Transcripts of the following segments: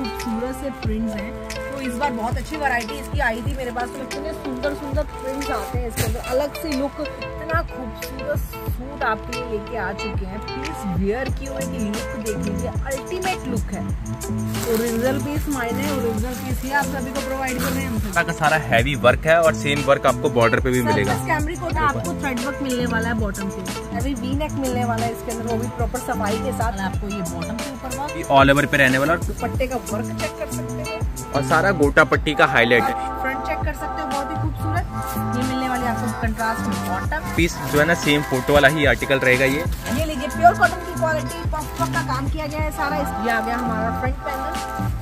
खूबसूरत से प्रिंट्स हैं। तो इस बार बहुत अच्छी वैरायटी इसकी आई थी मेरे पास। तो इतने सुंदर सुंदर प्रिंट्स आते हैं इसके अंदर, अलग से लुक, इतना खूबसूरत सूट आपके लिए लेके आ चुके हैं। पीस वेयर किए हुए की लुक देख लीजिए, अल्टीमेट लुक है। ओरिजिनल पीस मायने ओरिजिनल पीस ही आप सभी को प्रोवाइड कर रहे हैं। हम सारा हैवी वर्क है और सेम वर्क आपको बॉर्डर पे भी मिलेगा। कैमरिक कोटा आपको थ्रेड वर्क मिलने वाला है बॉटम पे, हैवी वी नेक मिलने वाला है इसके अंदर, वो भी प्रॉपर सफाई के साथ। आपको ये बॉटम के ऊपर वर्क ऑल ओवर पे रहने वाला, और दुपट्टे का वर्क चेक कर सकते हैं और सारा गोटा पट्टी का हाईलाइट है। फ्रंट चेक कर सकते हो, बहुत ही खूबसूरत। ये मिलने वाली आपको कंट्रास्ट में बॉटम पीस जो है ना सेम फोटो वाला ही आर्टिकल रहेगा। ये लीजिए प्योर कॉटन की क्वालिटी, पफ का काम किया गया है सारा। ये आ गया हमारा फ्रंट पैनल,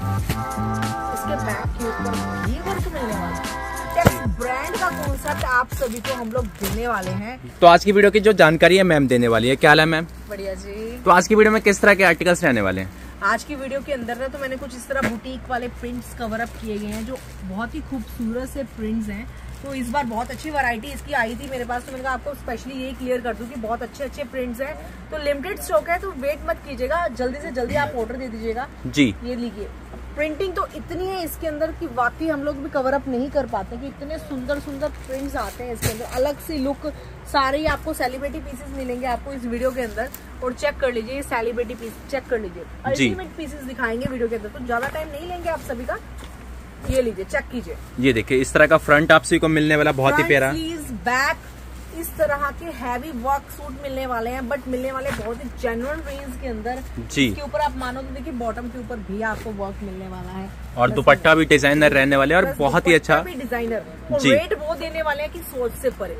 इसके बैक के ऊपर ये वर्क मिलने वाला है। ब्रांड का कॉन्सेप्ट आप सभी को हम लोग देने वाले हैं। तो आज की वीडियो की जो जानकारी है मैम देने वाली है। क्या हाल है मैम? बढ़िया जी। तो आज की वीडियो में किस तरह के आर्टिकल्स रहने वाले हैं? आज की वीडियो के अंदर ना तो मैंने कुछ इस तरह बुटीक वाले प्रिंट्स कवर अप किए गए हैं, जो बहुत ही खूबसूरत से प्रिंट्स हैं। तो इस बार बहुत अच्छी वैरायटी इसकी आई थी मेरे पास। तो मैंने कहा आपको स्पेशली यही क्लियर कर दूं कि बहुत अच्छे अच्छे प्रिंट्स हैं। तो लिमिटेड स्टॉक है, तो वेट मत कीजिएगा, जल्दी से जल्दी आप ऑर्डर दे दीजिएगा जी। ये लीजिए, प्रिंटिंग तो इतनी है इसके अंदर कि वाकई हम लोग भी कवर अप नहीं कर पाते कि इतने सुंदर सुंदर प्रिंट्स आते हैं इसके अंदर, अलग सी लुक। सारे ही आपको सेलिब्रिटी पीसेस मिलेंगे आपको इस वीडियो के अंदर। और चेक कर लीजिए, सेलिब्रिटी पीस चेक कर लीजिए, अल्टीमेट पीसेस दिखाएंगे वीडियो के अंदर। तो ज्यादा टाइम नहीं लेंगे आप सभी का। ये लीजिए, चेक कीजिए। ये देखिए, इस तरह का फ्रंट आपसे को मिलने वाला, बहुत ही प्यारा। बैक इस तरह के हैवी वर्क सूट मिलने वाले हैं, बट मिलने वाले बहुत ही जेन्युइन रेंज के अंदर जी। इसके ऊपर आप मानो तो देखिए, बॉटम के ऊपर भी आपको वर्क मिलने वाला है, और दुपट्टा भी डिजाइनर रहने वाले और बहुत ही अच्छा डिजाइनर। रेट वो देने वाले हैं कि सोच से परे।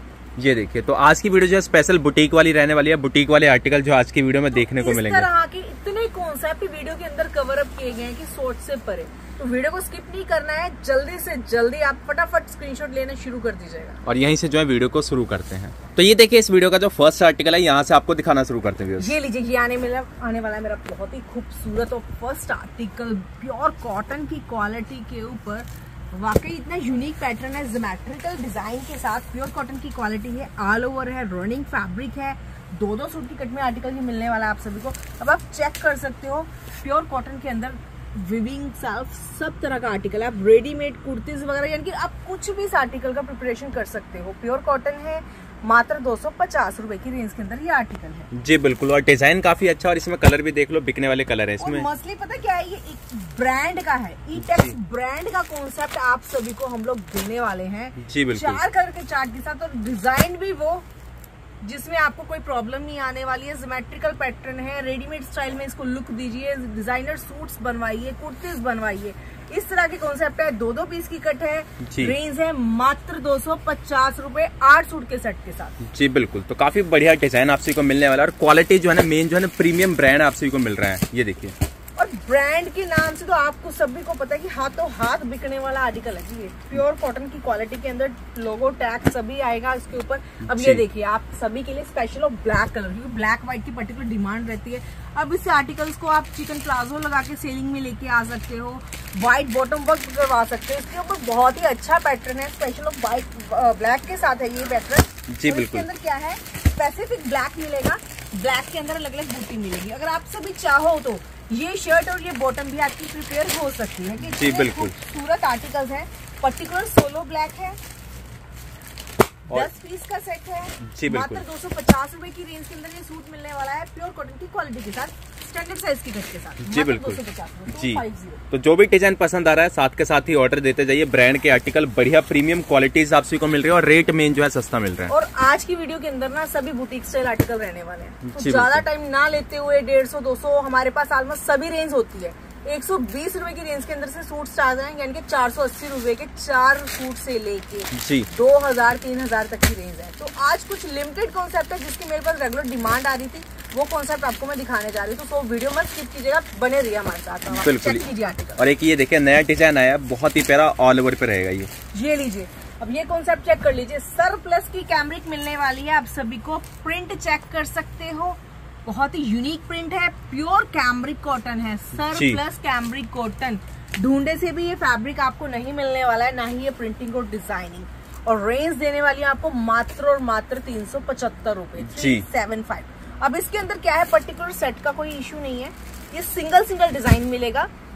ये देखिए, तो आज की वीडियो जो स्पेशल बुटीक वाली रहने वाली है, बुटीक वाले आर्टिकल जो आज की वीडियो में देखने को मिलेंगे। इस तरह के इतने कॉन्सेप्ट वीडियो के अंदर कवर अप किए गए हैं कि सोच से परे। तो वीडियो को स्किप नहीं करना है, जल्दी से जल्दी आप फटाफट स्क्रीनशॉट लेना शुरू कर दीजिएगा। और यहीं से जो है वीडियो को शुरू करते हैं। तो ये देखिए, इस वीडियो का जो फर्स्ट आर्टिकल है, यहाँ से आपको दिखाना शुरू करते हैं। ये लीजिए, ये आने वाला है मेरा बहुत ही खूबसूरत और फर्स्ट आर्टिकल, प्योर कॉटन की क्वालिटी के ऊपर। वाकई इतना यूनिक पैटर्न है, ज्योमेट्रिकल डिजाइन के साथ, प्योर कॉटन की क्वालिटी है, ऑल ओवर है, रनिंग फैब्रिक है। दो सूट की कट में आर्टिकल ये मिलने वाला है आप सभी को। अब आप चेक कर सकते हो, प्योर कॉटन के अंदर विविंग सेल्फ सब तरह का आर्टिकल है। आप रेडीमेड कुर्तीज वगैरह, यानी कि आप कुछ भी इस आर्टिकल का प्रिपरेशन कर सकते हो। प्योर कॉटन है, मात्र 250 रुपए की रेंज के अंदर ये आर्टिकल है जी। बिल्कुल, और डिजाइन काफी अच्छा, और इसमें कलर भी देख लो, बिकने वाले कलर है इसमें। मसली पता क्या है, ये एक ब्रांड का है, ईटेक्स ब्रांड का कॉन्सेप्ट आप सभी को हम लोग देने वाले हैं जी। बिल्कुल, 4 कलर के चार्ट के साथ, और डिजाइन भी वो जिसमें आपको कोई प्रॉब्लम नहीं आने वाली है। ज्योमेट्रिकल पैटर्न है, रेडीमेड स्टाइल में इसको लुक दीजिए, डिजाइनर सूट्स बनवाइए, कुर्तीज बनवाइए, इस तरह के कॉन्सेप्ट है। 2 पीस की कट है, रेंज है मात्र 250 रुपए 8 सूट के सेट के साथ जी। बिल्कुल, तो काफी बढ़िया डिजाइन आपसे को मिलने वाला है, और क्वालिटी जो है ना, मेन जो है ना, प्रीमियम ब्रांड आपसे को मिल रहा है। ये देखिए, और ब्रांड के नाम से तो आपको सभी को पता है कि हाथों हाथ बिकने वाला आर्टिकल है जी। प्योर कॉटन की क्वालिटी के अंदर लोगो टैग सभी आएगा इसके ऊपर। अब ये देखिए, आप सभी के लिए स्पेशल और ब्लैक कलर, क्योंकि ब्लैक व्हाइट की पर्टिकुलर डिमांड रहती है। अब इस आर्टिकल्स को आप चिकन प्लाजो लगा के सेलिंग में लेके आ सकते हो, व्हाइट बॉटम वर्क करवा सकते हो। इसके ऊपर बहुत ही अच्छा पैटर्न है, स्पेशल और व्हाइट ब्लैक के साथ है ये पैटर्न जी। बिल्कुल, इसके अंदर क्या है, स्पेसिफिक ब्लैक मिलेगा, ब्लैक के अंदर अलग अलग बूटी मिलेगी। अगर आप सभी चाहो तो ये शर्ट और ये बॉटम भी आपकी प्रिपेयर हो सकती है कि जी। बिल्कुल, खूबसूरत आर्टिकल्स है, पर्टिकुलर सोलो ब्लैक है, 10 पीस का सेट है जी। मात्र 250 रुपए की रेंज के अंदर ये सूट मिलने वाला है, प्योर कॉटन की क्वालिटी के साथ, स्टैंडर्ड साइज की कट के साथ जी। बिल्कुल जी। तो जो भी डिजाइन पसंद आ रहा है, साथ के साथ ही ऑर्डर देते जाइए। ब्रांड के आर्टिकल बढ़िया प्रीमियम क्वालिटीज आपसे को मिल रही है, और रेट में जो है सस्ता मिल रहा है। और आज की वीडियो के अंदर ना सभी बुटीक स्टाइल आर्टिकल रहने वाले हैं, तो ज्यादा टाइम ना लेते हुए 150 200 हमारे पास ऑलमोस्ट सभी रेंज होती है। 120 रुपए की रेंज के अंदर से सूट स्टार्ट हैं, यानी कि 480 रुपए के 4 सूट से लेके जी 2000 3000 तक की रेंज है। तो आज कुछ लिमिटेड कॉन्सेप्ट है जिसकी मेरे पास रेगुलर डिमांड आ रही थी, वो कॉन्सेप्ट आपको मैं दिखाने जा रही हूँ। तो वीडियो मत स्किप कीजिएगा, बने रहिए हमारे साथ। बिल्कुल, और एक ये देखिए, नया डिजाइन आया, बहुत ही प्यारा, ऑल ओवर पे रहेगा ये लीजिए। अब ये कॉन्सेप्ट चेक कर लीजिए, सर प्लस की कैमरिक मिलने वाली है आप सभी को। प्रिंट चेक कर सकते हो, बहुत ही यूनिक प्रिंट है, प्योर कैमरिक कॉटन है, सर प्लस कैमरिक कॉटन। ढूंढे से भी ये फैब्रिक आपको नहीं मिलने वाला है, ना ही ये प्रिंटिंग और डिजाइनिंग। और रेंज देने वाली है आपको मात्र और मात्र 375 रुपए 375। अब इसके अंदर क्या है, पर्टिकुलर सेट का कोई इश्यू नहीं है, ये सिंगल डिजाइन मिलेगा।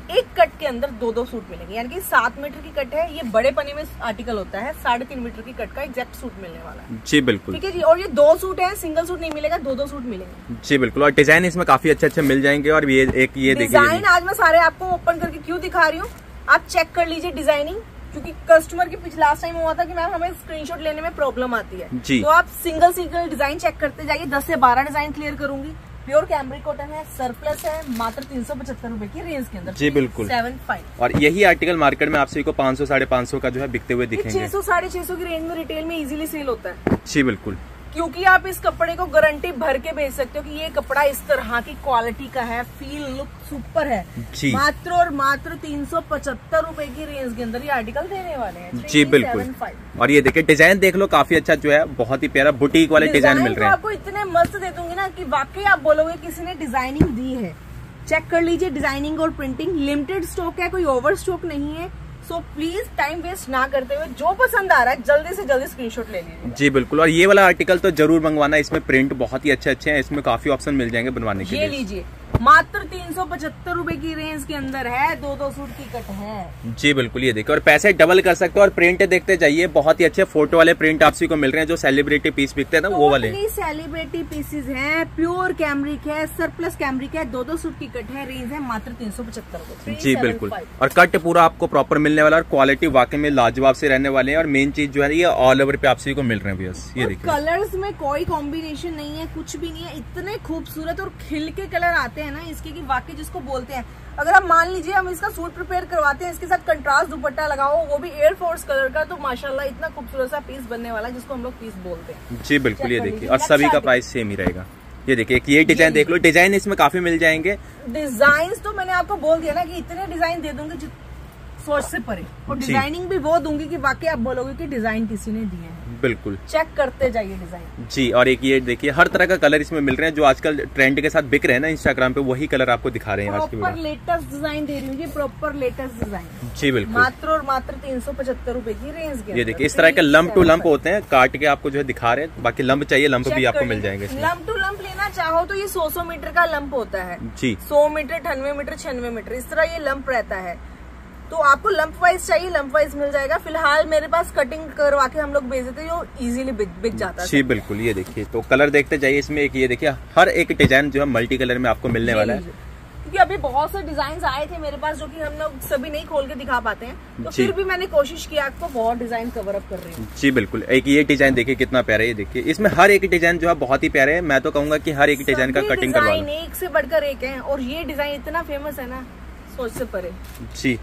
एक कट के अंदर 2-2 सूट मिलेंगे, यानी कि 7 मीटर की कट है, ये बड़े पने में आर्टिकल होता है, 3.5 मीटर की कट का एग्जैक्ट सूट मिलने वाला है। जी बिल्कुल, ठीक है जी। और ये 2 सूट है, सिंगल सूट नहीं मिलेगा, 2-2 सूट मिलेंगे। जी बिल्कुल। और डिजाइन इसमें काफी अच्छे मिल जाएंगे। और ये देखिए डिजाइन आज मैं सारे आपको ओपन करके क्यों दिखा रही हूँ, आप चेक कर लीजिए डिजाइनिंग, क्योंकि कस्टमर के पिछले लास्ट टाइम हुआ था कि मैम हमें स्क्रीनशॉट लेने में प्रॉब्लम आती है जी। तो आप सिंगल डिजाइन चेक करते जाइए। 10 से 12 डिजाइन क्लियर करूंगी। प्योर कैमरिक कॉटन है, सरप्लस है, मात्र 375 रुपए की रेंज के अंदर। जी बिल्कुल। 75। और यही आर्टिकल मार्केट में आप सभी को 500-550 का जो है बिकते हुए दिखेंगे। 600-650 की रेंज में रिटेल में इजीली सेल होता है। जी बिल्कुल, क्योंकि आप इस कपड़े को गारंटी भर के बेच सकते हो कि ये कपड़ा इस तरह की क्वालिटी का है, फील लुक सुपर है। जी। मात्र और मात्र 375 रुपए की रेंज के अंदर ये आर्टिकल देने वाले हैं। जी बिल्कुल। और ये देखिए डिजाइन देख लो, काफी अच्छा जो है, बहुत ही प्यारा बुटीक वाले डिजाइन मिल रहे हैं। आपको इतने मस्त दे दूंगी ना कि वाकई आप बोलोगे किसी ने डिजाइनिंग दी है। चेक कर लीजिए डिजाइनिंग और प्रिंटिंग, लिमिटेड स्टॉक है, कोई ओवर स्टॉक नहीं है। सो प्लीज टाइम वेस्ट ना करते हुए जो पसंद आ रहा है जल्दी से जल्दी स्क्रीनशॉट ले लीजिए। जी बिल्कुल। और ये वाला आर्टिकल तो जरूर मंगवाना, इसमें प्रिंट बहुत ही अच्छे हैं, इसमें काफी ऑप्शन मिल जाएंगे बनवाने के लिए। ये लीजिए, मात्र 375 रुपए की रेंज के अंदर है, 2-2 सूट की कट है। जी बिल्कुल, ये देखिए। और पैसे डबल कर सकते हो। और प्रिंट देखते जाइए, बहुत ही अच्छे फोटो वाले प्रिंट आपसी को मिल रहे हैं, जो सेलिब्रिटी पीस बिकते हैं ना वो वाले सेलिब्रिटी पीसेज हैं। प्योर कैमरिक है, सरप्लस कैमरिक है, 2-2 सूट की कट है, रेंज है मात्र 375 रुपए। जी बिल्कुल। और कट पूरा आपको प्रॉपर मिलने वाला, और क्वालिटी वाकई में लाजवाब से रहने वाले हैं। और मेन चीज जो है ये ऑल ओवर पे आपसी को मिल रहे हैं भैया। ये देखिए, कलर्स में कोई कॉम्बिनेशन नहीं है, कुछ भी नहीं है, इतने खूबसूरत और खिल के कलर आते हैं ना इसके कि वाकई जिसको बोलते हैं। अगर आप मान लीजिए हम इसका सूट प्रिपेयर करवाते हैं, इसके साथ कंट्रास्ट दुपट्टा लगाओ, वो भी एयरफोर्स कलर का, तो माशाल्लाह इतना खूबसूरत सा पीस बनने वाला है, जिसको हम लोग पीस बोलते हैं। जी बिल्कुल, ये देखिए। और सभी का प्राइस सेम ही रहेगा। ये देखिए, ये डिजाइन देख लो, डिजाइन इसमें काफी मिल जाएंगे। डिजाइन तो मैंने आपको बोल दिया ना कि इतने डिजाइन दे दूंगी सोच से परे, और डिजाइनिंग भी वो दूंगी कि वाकई आप बोलोगे कि डिजाइन किसी ने दिए हैं। बिल्कुल, चेक करते जाइए डिजाइन। जी। और एक ये देखिए, हर तरह का कलर इसमें मिल रहे हैं, जो आजकल ट्रेंड के साथ बिक रहे हैं ना इंस्टाग्राम पे, वही कलर आपको दिखा रहे हैं आज की प्रॉपर लेटेस्ट डिजाइन दे रही हूँ, प्रॉपर लेटेस्ट डिजाइन। जी बिल्कुल। मात्र और मात्र 375 रुपए की रेंज के। ये देखिए, इस तरह के लंप टू लंप होते हैं, काट के आपको जो है दिखा रहे हैं। बाकी लंप चाहिए, लंप भी आपको मिल जाएंगे। लंप टू लंप लेना चाहो तो ये 100 मीटर का लंप होता है जी। 100 मीटर, 98 मीटर, 96 मीटर, इस तरह ये लंप रहता है। तो आपको लंप वाइज चाहिए, लंप वाइज मिल जाएगा। फिलहाल मेरे पास कटिंग करवा के हम लोग भेज देते, जो इजीली बिक जाता है। जी बिल्कुल, ये देखिए। तो कलर देखते जाइए इसमें। एक ये देखिए, हर एक डिजाइन जो है मल्टी कलर में आपको मिलने वाला है, क्योंकि अभी बहुत से डिजाइन आए थे मेरे पास, जो कि हम लोग सभी नहीं खोल के दिखा पाते हैं, तो फिर भी मैंने कोशिश किया आपको बहुत डिजाइन कवर अप कर रही हूँ। जी बिल्कुल। एक ये डिजाइन देखिए कितना प्यारा है, ये देखिए। इसमें हर एक डिजाइन जो है बहुत ही प्यारे है। मैं तो कहूंगा कि हर एक डिजाइन का कटिंग करवा लो। एक से बढ़कर एक है, और ये डिजाइन इतना फेमस है ना, सोच से परे। जी,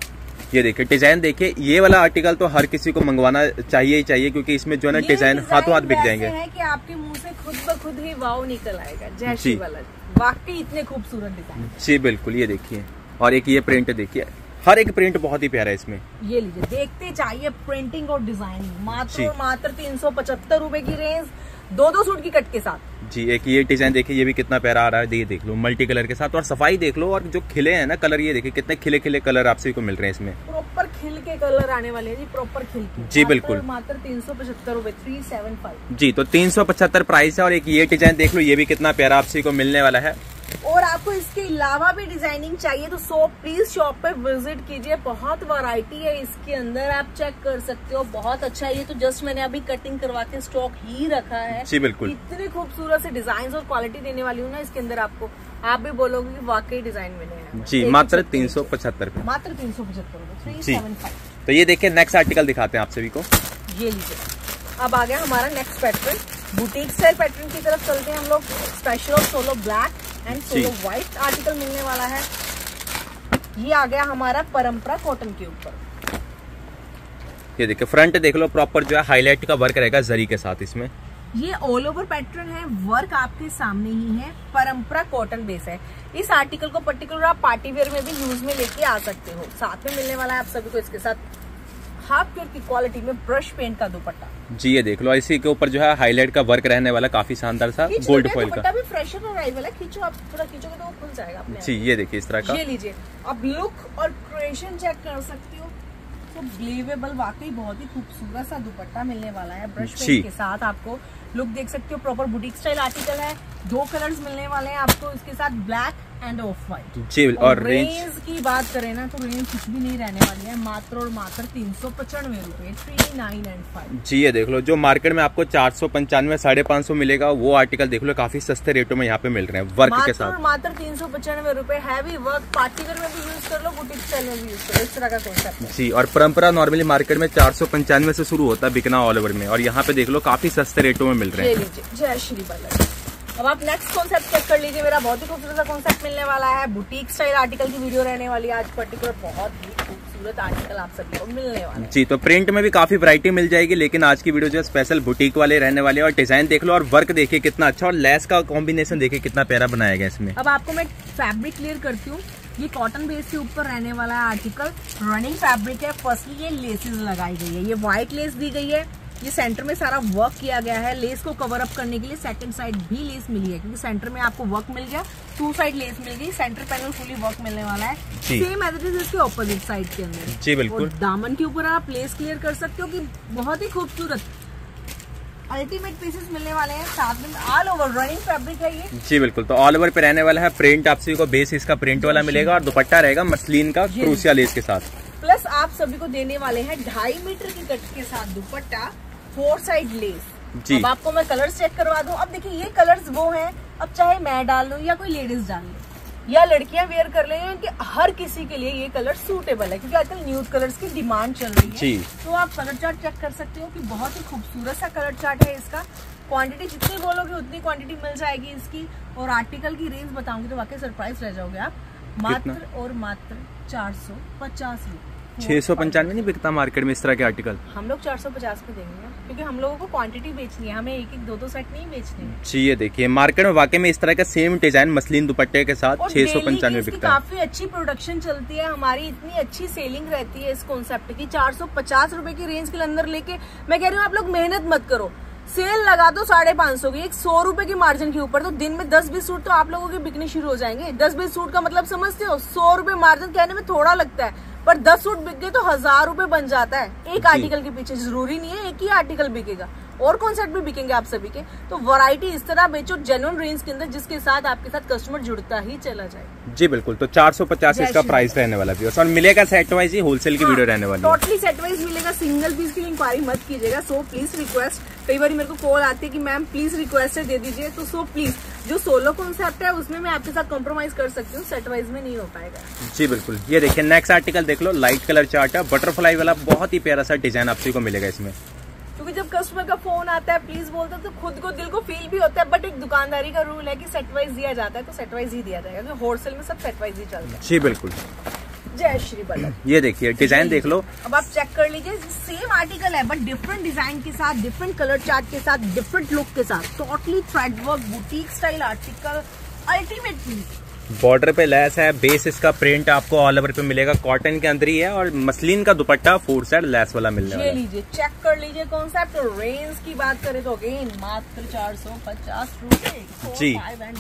ये देखिए डिजाइन देखिए। ये वाला आर्टिकल तो हर किसी को मंगवाना चाहिए ही चाहिए, क्योंकि इसमें जो है ना डिजाइन हाथों हाथ बिक जाएंगे। है कि आपके मुंह से खुद ब खुद ही वाव निकल आएगा, जैसी वाला। वाकई इतने खूबसूरत डिजाइन। जी बिल्कुल, ये देखिए। और एक ये प्रिंट देखिए, हर एक प्रिंट बहुत ही प्यारा है इसमें। ये लीजिए, देखते चाहिए प्रिंटिंग और डिजाइनिंग। मात्र मात्र 375 रुपए की रेंज, 2-2 सूट की कट के साथ। जी, एक ये डिजाइन देखिए, ये भी कितना प्यारा आ रहा है। ये देख लो, मल्टी कलर के साथ। और सफाई देख लो, और जो खिले हैं ना कलर, ये देखिए कितने खिले खिले कलर आपसे को मिल रहे हैं इसमें। प्रॉपर खिल के कलर आने वाले हैं जी, प्रॉपर खिल के। जी बिल्कुल। मात्र 375 रुपए, 375। जी, तो 375 प्राइस है। और एक ये डिजाइन देख लो, ये भी कितना प्यारा आपसे को मिलने वाला है। और आपको इसके अलावा भी डिजाइनिंग चाहिए तो प्लीज शॉप पे विजिट कीजिए। बहुत वैरायटी है इसके अंदर, आप चेक कर सकते हो। बहुत अच्छा है। ये तो जस्ट मैंने अभी कटिंग करवा के स्टॉक ही रखा है। जी बिल्कुल। इतने खूबसूरत से डिजाइन और क्वालिटी देने वाली हूँ ना इसके अंदर आपको, आप भी बोलोगे कि वाकई डिजाइन मिले हैं। जी, मात्र 375 पे, मात्र 375 रुपए, 375। तो ये देखिए, नेक्स्ट आर्टिकल दिखाते हैं आप सभी को। ये लीजिए, अब आ गया हमारा next pattern. Boutique style pattern की तरफ चलते हैं हम लोग। Special of solo black and solo white article मिलने वाला है। ये आ गया हमारा परंपरा कॉटन के ऊपर। ये देखिए, फ्रंट देख लो, प्रॉपर जो है हाईलाइट का वर्क रहेगा जरी के साथ इसमें। ये ऑल ओवर पैटर्न है, वर्क आपके सामने ही है, परंपरा कॉटन बेस है। इस आर्टिकल को पर्टिकुलर आप पार्टी वेयर में भी यूज में लेके आ सकते हो। साथ में मिलने वाला है आप सभी को इसके साथ हाफ प्योर की क्वालिटी में ब्रश पेंट का दुपट्टा। जी, ये देख लो, इसी के ऊपर जो है हाईलाइट का वर्क रहने वाला, काफी शानदार सा गोल्ड फॉइल का। भी फ्रेशर अराइवल है, खींचो आप, थोड़ा खींचोगे तो वो खुल जाएगा अपने। जी, ये देखिए इस तरह का। ये लीजिए, अब लुक और क्रिएशन चेक कर सकते हो। तो ब्लीवेबल, वाकई बहुत ही खूबसूरत सा दुपट्टा मिलने वाला है ब्रश पेंट के साथ। आपको लुक देख सकते हो, प्रॉपर बुटीक स्टाइल आर्टिकल है। 2 कलर्स मिलने वाले हैं आपको इसके साथ, ब्लैक एंड ऑफ वाइट जी। और रेंज की बात करें ना तो रेंज कुछ भी नहीं रहने वाली है, मात्र और मात्र 395 रुपए, 395। जी ये देख लो, जो मार्केट में आपको 495 550 मिलेगा, वो आर्टिकल देख लो काफी सस्ते रेटों में यहाँ पे मिल रहे हैं वर्क के साथ। मात्र 395 रुपए, हैवी वर्क, पार्टीवेयर में भी यूज कर लो, बुटीक स्टाइल में भी यूज कर लो, इस तरह का कॉन्सेप्ट है। जी। और परंपरा नॉर्मली मार्केट में 495 से शुरू होता है बिकना ऑल ओवर में, और यहाँ पे देख लो काफी सस्ते रेटों में मिल रहे हैं। जय श्री बालाजी। अब आप नेक्स्ट कॉन्सेप्ट चेक कर लीजिए, मेरा बहुत ही खूबसूरत सा कॉन्सेप्ट मिलने वाला है, बुटीक स्टाइल आर्टिकल की वीडियो रहने वाली है आज पर्टिकुलर, बहुत ही खूबसूरत आर्टिकल आप सभी को मिलने वाला है। जी। तो प्रिंट में भी काफी वैरायटी मिल जाएगी, लेकिन आज की वीडियो जो है स्पेशल बुटीक वाले रहने वाले हैं। और डिजाइन देख लो और वर्क देखिए कितना अच्छा, और लेस का कॉम्बिनेशन देखिए कितना प्यारा बनाया गया इसमें। अब आपको मैं फैब्रिक क्लियर करती हूँ, ये कॉटन बेस के ऊपर रहने वाला है आर्टिकल, रनिंग फैब्रिक है। फर्स्टली ये लेसेस लगाई गई है, ये व्हाइट लेस दी गई है, ये सेंटर में सारा वर्क किया गया है। लेस को कवर अप करने के लिए सेकंड साइड भी लेस मिली है, क्योंकि सेंटर में आपको वर्क मिल गया, टू साइड लेस मिल गई, सेंटर पैनल फुली वर्क मिलने वाला है, सेम एज इट इज इसके ऑपोजिट साइड के अंदर। जी बिल्कुल। दामन के ऊपर आप लेस क्लियर कर सकते हो कि बहुत ही खूबसूरत अल्टीमेट पीसेस मिलने वाले हैं, साथ में ऑल ओवर रनिंग फैब्रिक है ये। जी बिल्कुल। तो ऑल ओवर पे रहने वाला है, प्रिंट आप सभी को बेस इसका प्रिंट वाला मिलेगा, और दुपट्टा रहेगा मसलिन का क्रूसिया लेस के साथ। प्लस आप सभी को देने वाले हैं 2.5 मीटर की कट के साथ दुपट्टा, 4 साइड लेस। जी। अब आपको मैं कलर्स चेक करवा दूं। अब देखिए ये कलर्स वो हैं, अब चाहे मैं डाल लूं या कोई लेडीज डाल ले या लड़कियां वेयर कर लें, कि हर किसी के लिए ये कलर सूटेबल है, क्योंकि आजकल न्यूड कलर्स की डिमांड चल रही है। जी। तो आप कलर चार्ट चेक कर सकते हो कि बहुत ही खूबसूरत सा कलर चार्ट है इसका। क्वांटिटी जितनी बोलोगे उतनी क्वांटिटी मिल जाएगी इसकी, और आर्टिकल की रेंज बताऊंगी तो वाकई सरप्राइज रह जाओगे आप। मात्र और मात्र 450 रुपए। 695 नहीं बिकता मार्केट में इस तरह के आर्टिकल, हम लोग 450 में देंगे, क्योंकि हम लोगों को क्वांटिटी बेचनी है, हमें एक एक 2-2 सेट नहीं बेचने। जी ये देखिए, मार्केट में वाकई में इस तरह का सेम डिजाइन मसलिन दुपट्टे के साथ 695 बिकता है। काफी अच्छी प्रोडक्शन चलती है हमारी, इतनी अच्छी सेलिंग रहती है इस कॉन्सेप्ट की। 450 रुपए की रेंज के अंदर लेके मैं कह रही हूँ आप लोग मेहनत मत करो, सेल लगा दो 550 की, एक 100 रुपए की मार्जिन के ऊपर, तो दिन में 10-20 सूट तो आप लोगों के बिकने शुरू हो जाएंगे। 10-20 सूट का मतलब समझते हो, 100 रुपए मार्जिन कहने में थोड़ा लगता है, पर 10 सूट बिक गए तो 1000 रुपए बन जाता है एक आर्टिकल के पीछे। जरूरी नहीं है एक ही आर्टिकल बिकेगा, और कॉन्सेप्ट भी बिकेंगे आप सभी के। तो वैरायटी इस तरह बेचो जेन्युइन रेंज के अंदर, जिसके साथ आपके साथ कस्टमर जुड़ता ही चला जाए। जी बिल्कुल। तो 450 इसका प्राइस रहने वाला भी, और मिलेगा सेट वाइज ही, होलसेल की वीडियो रहने वाली है। टोटली सेट वाइज मिलेगा, सिंगल पीस की इंक्वायरी मत कीजिएगा। सो प्लीज रिक्वेस्ट, कई बार मेरे को कॉल आती है कि मैम प्लीज रिक्वेस्ट दे दीजिए, तो सो प्लीज जो सोलो कॉन्सेप्ट है उसमें मैं आपके साथ कॉम्प्रोमाइज कर सकती हूँ, सेट वाइज में नहीं हो पाएगा। जी बिल्कुल। ये देखिए नेक्स्ट आर्टिकल देख लो, लाइट कलर चार्ट है, बटरफ्लाई वाला, बहुत ही प्यारा सा डिजाइन आप सभी को मिलेगा इसमें। क्योंकि जब कस्टमर का फोन आता है प्लीज बोलते हैं, तो खुद को दिल को फील भी होता है, बट एक दुकानदारी का रूल है कि सेट वाइज दिया जाता है तो सेट वाइज ही दिया जाएगा, क्योंकि होलसेल में सब सेट वाइज ही चलता है। जी बिल्कुल। जय श्री बल्लभ। ये देखिए डिजाइन देख लो, अब आप चेक कर लीजिए, सेम आर्टिकल है बट डिफरेंट डिजाइन के साथ, डिफरेंट कलर चार्ट के साथ, डिफरेंट लुक के साथ, totally thread work boutique style article, ultimate piece. Border पे लेस है, बेस इसका प्रिंट आपको ऑल ओवर पे मिलेगा, कॉटन के अंदर ही है, और मसलिन का दुपट्टा 4 साइड लेस वाला मिलने वाला है। लीजिए चेक कर लीजिए कॉन्सेप्ट। और रेंज की बात करें तो अगेन मात्र 450 रुपए जी।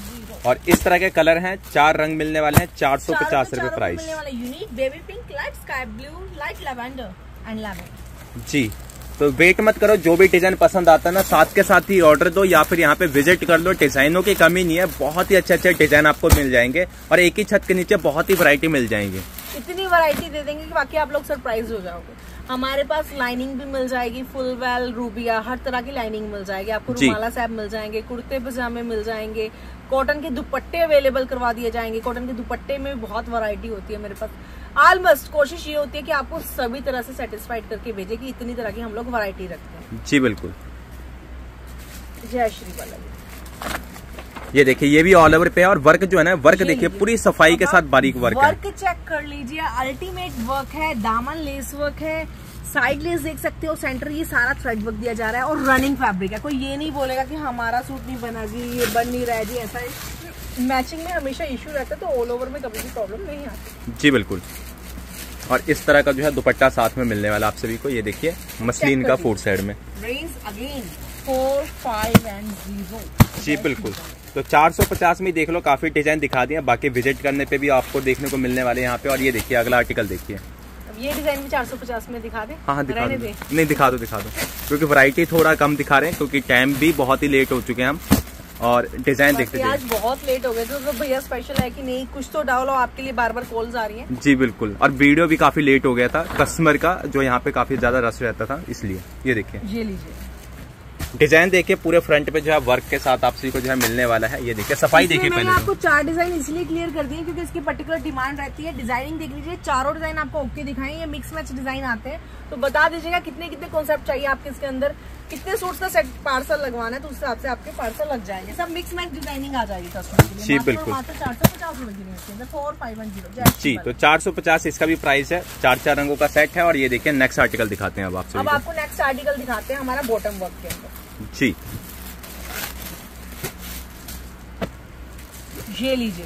और इस तरह के कलर हैं, 4 रंग मिलने वाले हैं, 450 रुपए प्राइस मिलने वाले। Unique baby pink, light sky blue, light lavender and lemon. जी। तो वेट मत करो, जो भी डिजाइन पसंद आता है ना साथ के साथ ही ऑर्डर दो, या फिर यहाँ पे विजिट कर लो। डिजाइनों की कमी नहीं है, बहुत ही अच्छे अच्छे डिजाइन आपको मिल जाएंगे, और एक ही छत के नीचे बहुत ही वैरायटी मिल जाएंगे। इतनी वैरायटी दे देंगे कि बाकी आप लोग सरप्राइज हो जाओगे। हमारे पास लाइनिंग भी मिल जाएगी, फुल वेल रूबिया, हर तरह की लाइनिंग मिल जाएगी आपको। रुमाला साहब मिल जाएंगे, कुर्ते पजामे मिल जाएंगे, कॉटन के दुपट्टे अवेलेबल करवा दिए जाएंगे। कॉटन के दुपट्टे में भी बहुत वैरायटी होती है मेरे पास। ऑलमोस्ट कोशिश ये होती है कि आपको सभी तरह से सेटिस्फाइड करके भेजे, कि इतनी तरह की हम लोग वैरायटी रखते हैं। जी बिल्कुल। जय श्री बल्लभ। ये देखिए, ये भी ऑल ओवर पे है, और वर्क जो है ना, वर्क देखिए पूरी सफाई के साथ बारीक वर्क है। वर्क चेक कर लीजिए, अल्टीमेट वर्क है, दामन लेस वर्क है, साइड लेस देख सकते हो, सेंटर ये सारा थ्रेड वर्क दिया जा रहा है, और रनिंग फैब्रिक है। कोई ये नहीं बोलेगा कि हमारा सूट नहीं बना जी, ये बन नहीं रहा है जी, ऐसा मैचिंग में हमेशा इश्यू रहता है, तो ऑल ओवर में कभी भी प्रॉब्लम नहीं आती। जी बिल्कुल। और इस तरह का जो है दुपट्टा साथ में मिलने वाला आप सभी को, ये देखिए मसलिन का 4 साइड में। Range again 4, 5 and 0। जी बिल्कुल। तो 450 में देख लो, काफी डिजाइन दिखा दिया, बाकी विजिट करने पे भी आपको देखने को मिलने वाले यहाँ पे। और ये देखिए अगला आर्टिकल देखिए, ये डिजाइन भी 450 में दिखा दे। हाँ दिखा दो, नहीं दिखा दो, क्योंकि वैरायटी थोड़ा कम दिखा रहे हैं, क्योंकि टाइम भी बहुत ही लेट हो चुके हैं हम। और डिजाइन देखते आज बहुत लेट हो गए थे तो भैया स्पेशल है कि नहीं कुछ तो डालो, आपके लिए बार बार कॉल्स आ रही हैं। जी बिल्कुल, और वीडियो भी काफी लेट हो गया था कस्टमर का, जो यहाँ पे काफी ज्यादा रश रहता था, इसलिए। ये देखिए, ये लीजिए डिजाइन देखिए, पूरे फ्रंट पे जो है वर्क के साथ आप सभी को जो है मिलने वाला है। ये देखिए, सफाई देखिए। मैंने आपको 4 डिजाइन इसलिए क्लियर कर दिए क्योंकि इसकी पर्टिकुलर डिमांड रहती है। डिजाइनिंग देख लीजिए, चारों डिजाइन आपको ओके दिखाएं, ये मिक्स मैच डिजाइन आते हैं। तो बता दीजिएगा कितने कितने कॉन्सेप्ट चाहिए आपके इसके अंदर, कितने सूट्स का सेट पार्सल लगवाना है, तो उस हिसाब से आपके पार्सल लग जाएंगे। सब मिक्स मैच डिजाइनिंग आ जाएगी कस्टमर के लिए। जी बिल्कुल, 450 रुपए 4510 जी। तो 450 इसका भी प्राइस है। 4 रंगों का सेट है। और ये देखिए नेक्स्ट आर्टिकल दिखाते हैं अब आपसे। अब आपको नेक्स्ट आर्टिकल दिखाते हैं हमारा बॉटम वर्क के अंदर। जी, ये लीजिए,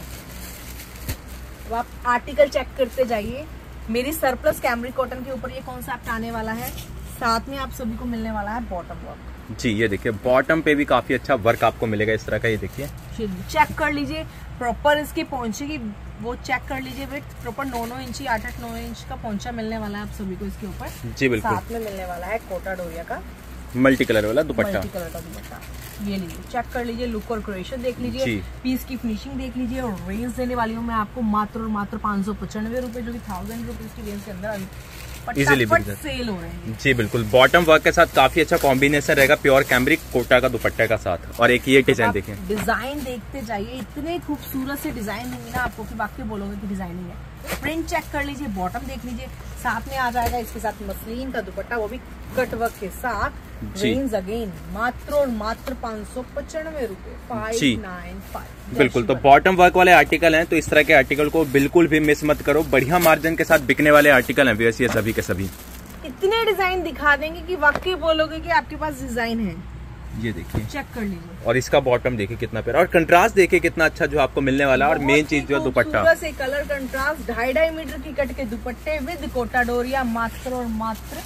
अब आप आर्टिकल चेक करते जाइए। मेरी सरप्लस कैमरिक कॉटन के ऊपर ये कॉन्सेप्ट आने वाला है, साथ में आप सभी को मिलने वाला है बॉटम वर्क। जी, ये देखिए बॉटम पे भी काफी अच्छा वर्क आपको मिलेगा इस तरह का। ये देखिए, चेक कर लीजिए प्रॉपर इसकी पहुंचे की वो चेक कर लीजिए। विथ प्रॉपर 9 इंची 8-9 इंच का पहुंचा मिलने वाला है आप सभी को इसके ऊपर। जी बिल्कुल, साथ में मिलने वाला है कोटा डोरिया का मल्टी कलर वाला दुपट्टा। मल्टी कलर का दुपट्टा। ये लीजिए, चेक कर लीजिए, लुक और क्रिएशन देख लीजिए, पीस की फिनिशिंग देख लीजिए। और रेंज देने वाली हूँ मैं आपको मात्र और मात्र 595 रुपए, जो कि 1000 रुपीज की रेंज के अंदर इजीली सेल हो रहे हैं। जी बिल्कुल, बॉटम वर्क के साथ काफी अच्छा कॉम्बिनेशन रहेगा प्योर कैमरिक कोटा का दुपट्टा का साथ। और एक ये डिजाइन देखिए, डिजाइन देखते जाइए, इतने खूबसूरत से डिजाइन देंगे ना आपको कि वाकई बोलोगे कि डिजाइनिंग है। प्रिंट चेक कर लीजिए, बॉटम देख लीजिए, साथ में आ जाएगा इसके साथ मसलिन का दुपट्टा, वो भी कट वर्क के साथ। रेंज अगेन मात्र और मात्र 595 रुपए, 595। बिल्कुल, तो बॉटम वर्क वाले आर्टिकल हैं, तो इस तरह के आर्टिकल को बिल्कुल भी मिस मत करो। बढ़िया मार्जिन के साथ बिकने वाले आर्टिकल हैं वैसे ये सभी के सभी। इतने डिजाइन दिखा देंगे कि वाकई बोलोगे कि आपके पास डिजाइन है। ये देखिए, चेक कर लीजिए, और इसका बॉटम देखिए कितना प्यारा, और कंट्रास्ट देखिए कितना अच्छा जो आपको मिलने वाला है। और मेन चीज जो दुपट्टा से कलर कंट्रास्ट 2.5 मीटर की कट के दुपट्टे विद कोटा डोरिया, मात्र और मात्र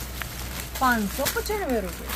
595 रुपए,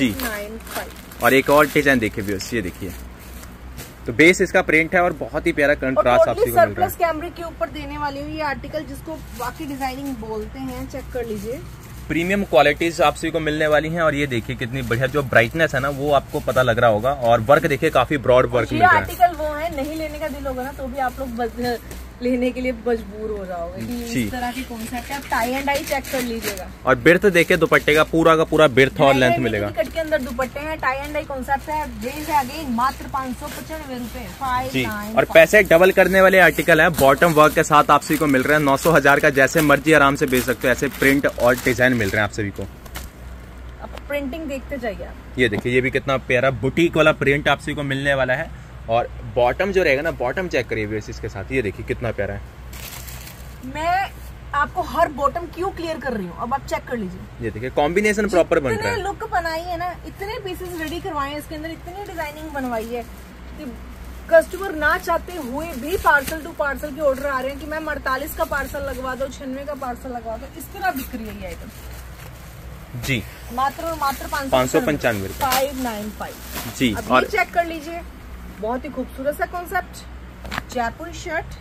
595। और एक और डिजाइन देखिए व्यूअर्स, ये देखिए, तो बेस इसका प्रिंट है और बहुत ही प्यारा कंट्रास्ट आपको मिल रहा है। सरप्लस कैमरिक के ऊपर देने वाली हूँ ये आर्टिकल, जिसको वाकई डिजाइनिंग बोलते हैं। चेक कर लीजिए, प्रीमियम क्वालिटीज आप सभी को मिलने वाली हैं। और ये देखिए कितनी बढ़िया जो ब्राइटनेस है ना, वो आपको पता लग रहा होगा। और वर्क देखिए काफी ब्रॉड वर्क मिल रहा है। आर्टिकल वो है, नहीं लेने का दिल होगा ना तो भी आप लोग लेने के लिए मजबूर हो जाओगे कि इस तरह के कॉन्सेप्ट है। आप टाई एंड डाई चेक कर लीजिएगा। और बिर्थ देखिए दुपट्टे का पूरा बिर्थ और लेंथ मिलेगा। कट के अंदर दुपट्टे हैं, टाई एंड डाई कॉन्सेप्ट है। रेंज है अगेन मात्र 595 रुपए, 595। और पैसे डबल करने वाले आर्टिकल है, बॉटम वर्क के साथ आप सभी को मिल रहे हैं 900 1000 का। जैसे मर्जी आराम से बेच सकते हो, ऐसे प्रिंट और डिजाइन मिल रहे हैं आप सभी को। अब प्रिंटिंग देखते जाइए आप। ये देखिए, ये भी कितना प्यारा बुटीक वाला प्रिंट आप सभी को मिलने वाला है। और बॉटम जो रहेगा ना, बॉटम चेक करिए व्यूअर्स इसके साथ, ये देखिए कितना प्यारा है। मैं आपको हर बॉटम क्यों क्लियर कर रही हूँ, अब आप चेक कर लीजिए। ये देखिए कॉम्बिनेशन प्रॉपर बन रहा है। इतने लुक बनाई है ना, इतने पीसेस रेडी करवाए हैं इसके अंदर, इतनी डिजाइनिंग बनवाई है कि कस्टमर ना चाहते हुए भी पार्सल टू पार्सल के ऑर्डर आ रहे हैं कि मैम 48 का पार्सल लगवा दो, 96 का पार्सल लगवा दो। इस तरह बिक रही है ये आइटम। जी, मात्र और मात्र 595 रुपए, 595 जी। और चेक कर लीजिए, बहुत ही खूबसूरत सा कॉन्सेप्ट, जयपुरी शर्ट।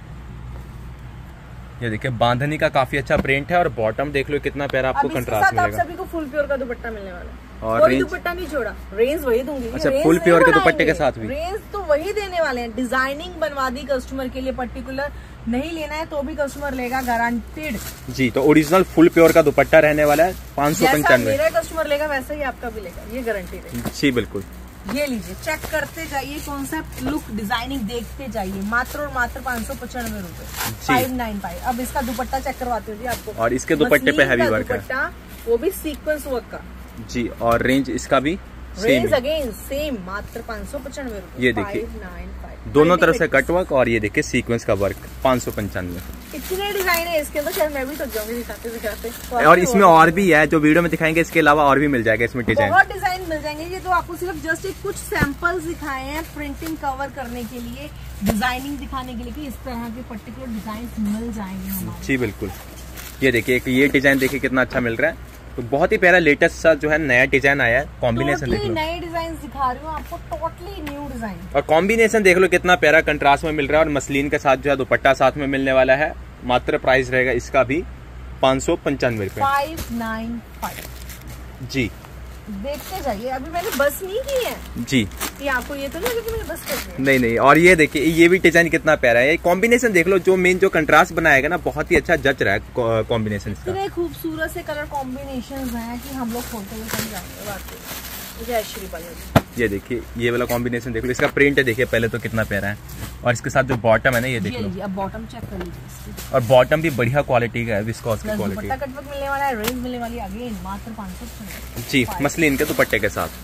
ये देखिए बांधनी का काफी अच्छा प्रिंट है। और बॉटम देख लो कितना प्यारा आपको कंट्रास्ट मिलेगा। आप सभी को फुल प्योर का दुपट्टा मिलने वाला है, और कोई दुपट्टा नहीं छोड़ा। रेंज वही दूंगी। अच्छा, फुल प्योर के दुपट्टे के साथ भी रेंज तो वही देने वाले हैं। डिजाइनिंग बनवा दी कस्टमर के लिए, पर्टिकुलर नहीं लेना है तो भी कस्टमर लेगा, गारंटेड। जी, तो ओरिजिनल फुल प्योर का दुपट्टा रहने वाला है 595। मेरा कस्टमर लेगा वैसा ही आपका भी लेगा, ये गारंटेड है। जी बिल्कुल, ये लीजिए, चेक करते जाइए, कॉन्सेप्ट लुक डिजाइनिंग देखते जाइए। मात्र और मात्र 595 रुपए, 595। अब इसका दुपट्टा चेक करवाते हो जी आपको। और इसके दुपट्टे पे हैवी वर्क है, वो भी सीक्वेंस वर्क का। जी, और रेंज इसका भी रेंज अगेन सेम, मात्र 595 रुपए। ये देखिए दोनों तरफ से कट वर्क, और ये देखिए सीक्वेंस का वर्क 595। इतने डिजाइन है इसके अंदर, शायद मैं भी थक जाऊंगी दिखाते दिखाते। और इसमें और भी है जो वीडियो में दिखाएंगे, इसके अलावा और भी मिल जाएगा इसमें डिजाइन, बहुत डिजाइन मिल जाएंगे। ये तो आपको सिर्फ जस्ट एक कुछ सैंपल्स दिखाए हैं प्रिंटिंग कवर करने के लिए, डिजाइनिंग दिखाने के लिए कि इस तरह के पर्टिकुलर डिजाइन मिल जाएंगे हमारे। जी बिल्कुल, ये देखिए ये डिजाइन देखिए कितना अच्छा मिल रहा है। तो बहुत ही प्यारा लेटेस्ट सा जो है नया डिजाइन आया है। कॉम्बिनेशन देख लो, नए डिजाइन दिखा रही हूँ आपको, टोटली न्यू डिजाइन। और कॉम्बिनेशन देख लो कितना प्यारा कंट्रास्ट में मिल रहा है। और मसलिन के साथ जो है दुपट्टा साथ में मिलने वाला है। मात्र प्राइस रहेगा इसका भी 595 रुपए, 595। जी। देखते जाइए, अभी मैंने बस नहीं की है जी। ये आपको ये तो नहीं लगे कि मैंने बस कर दिया। नहीं, और ये देखिए ये भी डिजाइन कितना प्यारा है, कॉम्बिनेशन देख लो, जो मेन जो कंट्रास्ट बनाएगा ना बहुत ही अच्छा जच रहा है कॉम्बिनेशन इसका। इतने खूबसूरत से कलर कॉम्बिनेशन हैं कि हम लोग खोलते हुए कहीं जाएंगे बाकी। जय श्री बालाजी। ये देखिए ये वाला कॉम्बिनेशन देख लो, इसका प्रिंट देखिए पहले तो कितना प्यारा है, और इसके साथ जो बॉटम है ना ये देख लो, अब बॉटम चेक कर लीजिए, और बॉटम भी बढ़िया क्वालिटी का है, विस्कोस की क्वालिटी। दुपट्टा कटवर्क मिलने वाला है, रेंज मिलने वाली है अगेन मात्र 500 जी, मसलिन के दुपट्टे के साथ।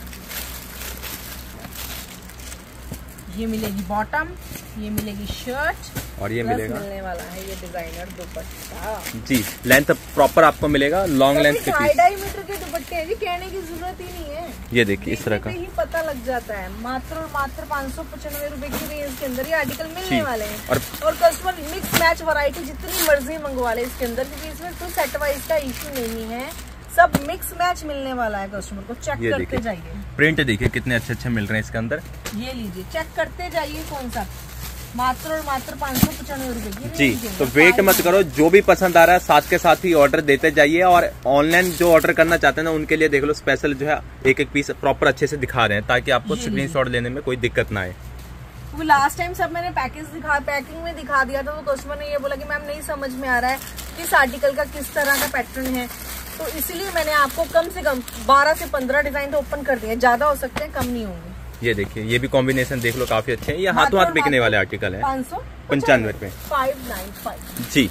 ये मिलेगी बॉटम, ये मिलेगी शर्ट, और ये मिलेगा मिलने वाला है ये डिजाइनर दुपट्टा जी। लेंथ प्रॉपर आपको मिलेगा, लॉन्ग लेंथ के पीस। 2.5 मीटर के दुपट्टे हैं जी, कहने की जरूरत ही नहीं है। ये देखिए इस तरह का ही पता लग जाता है। मात्र और मात्र 595 रुपए की रेंज के अंदर ये आर्टिकल मिलने वाले हैं। और कस्टमर मिक्स मैच वैरायटी जितनी मर्जी मंगवा ले इसके अंदर, क्योंकि इसमें तो सेट वाइज का इशू नहीं है, सब मिक्स मैच मिलने वाला है कस्टमर को। चेक करते जाइए, प्रिंट देखिए कितने अच्छे मिल रहे हैं इसके अंदर। ये लीजिए चेक करते जाइए, कौन सा मात्र और मात्र 595 रुपए की जी। तो वेट मत करो, जो भी पसंद आ रहा है साथ के साथ ही ऑर्डर देते जाइए। और ऑनलाइन जो ऑर्डर करना चाहते हैं ना उनके लिए देख लो स्पेशल जो है एक पीस प्रॉपर अच्छे से दिखा रहे हैं, ताकि आपको स्क्रीनशॉट लेने में कोई दिक्कत ना आए। वो लास्ट टाइम सब मैंने पैकिंग में दिखा दिया था, तो कस्टमर ने ये बोला कि मैम नहीं समझ में आ रहा है किस आर्टिकल का किस तरह का पैटर्न है, तो इसलिए मैंने आपको कम से कम 12 से 15 डिजाइन तो ओपन कर दिए, ज्यादा हो सकते हैं कम नहीं होंगे। ये देखिए ये भी कॉम्बिनेशन देख लो काफी अच्छे हैं, ये हाथों हाथ बिकने वाले आर्टिकल है। 595 रुपए 595 जी।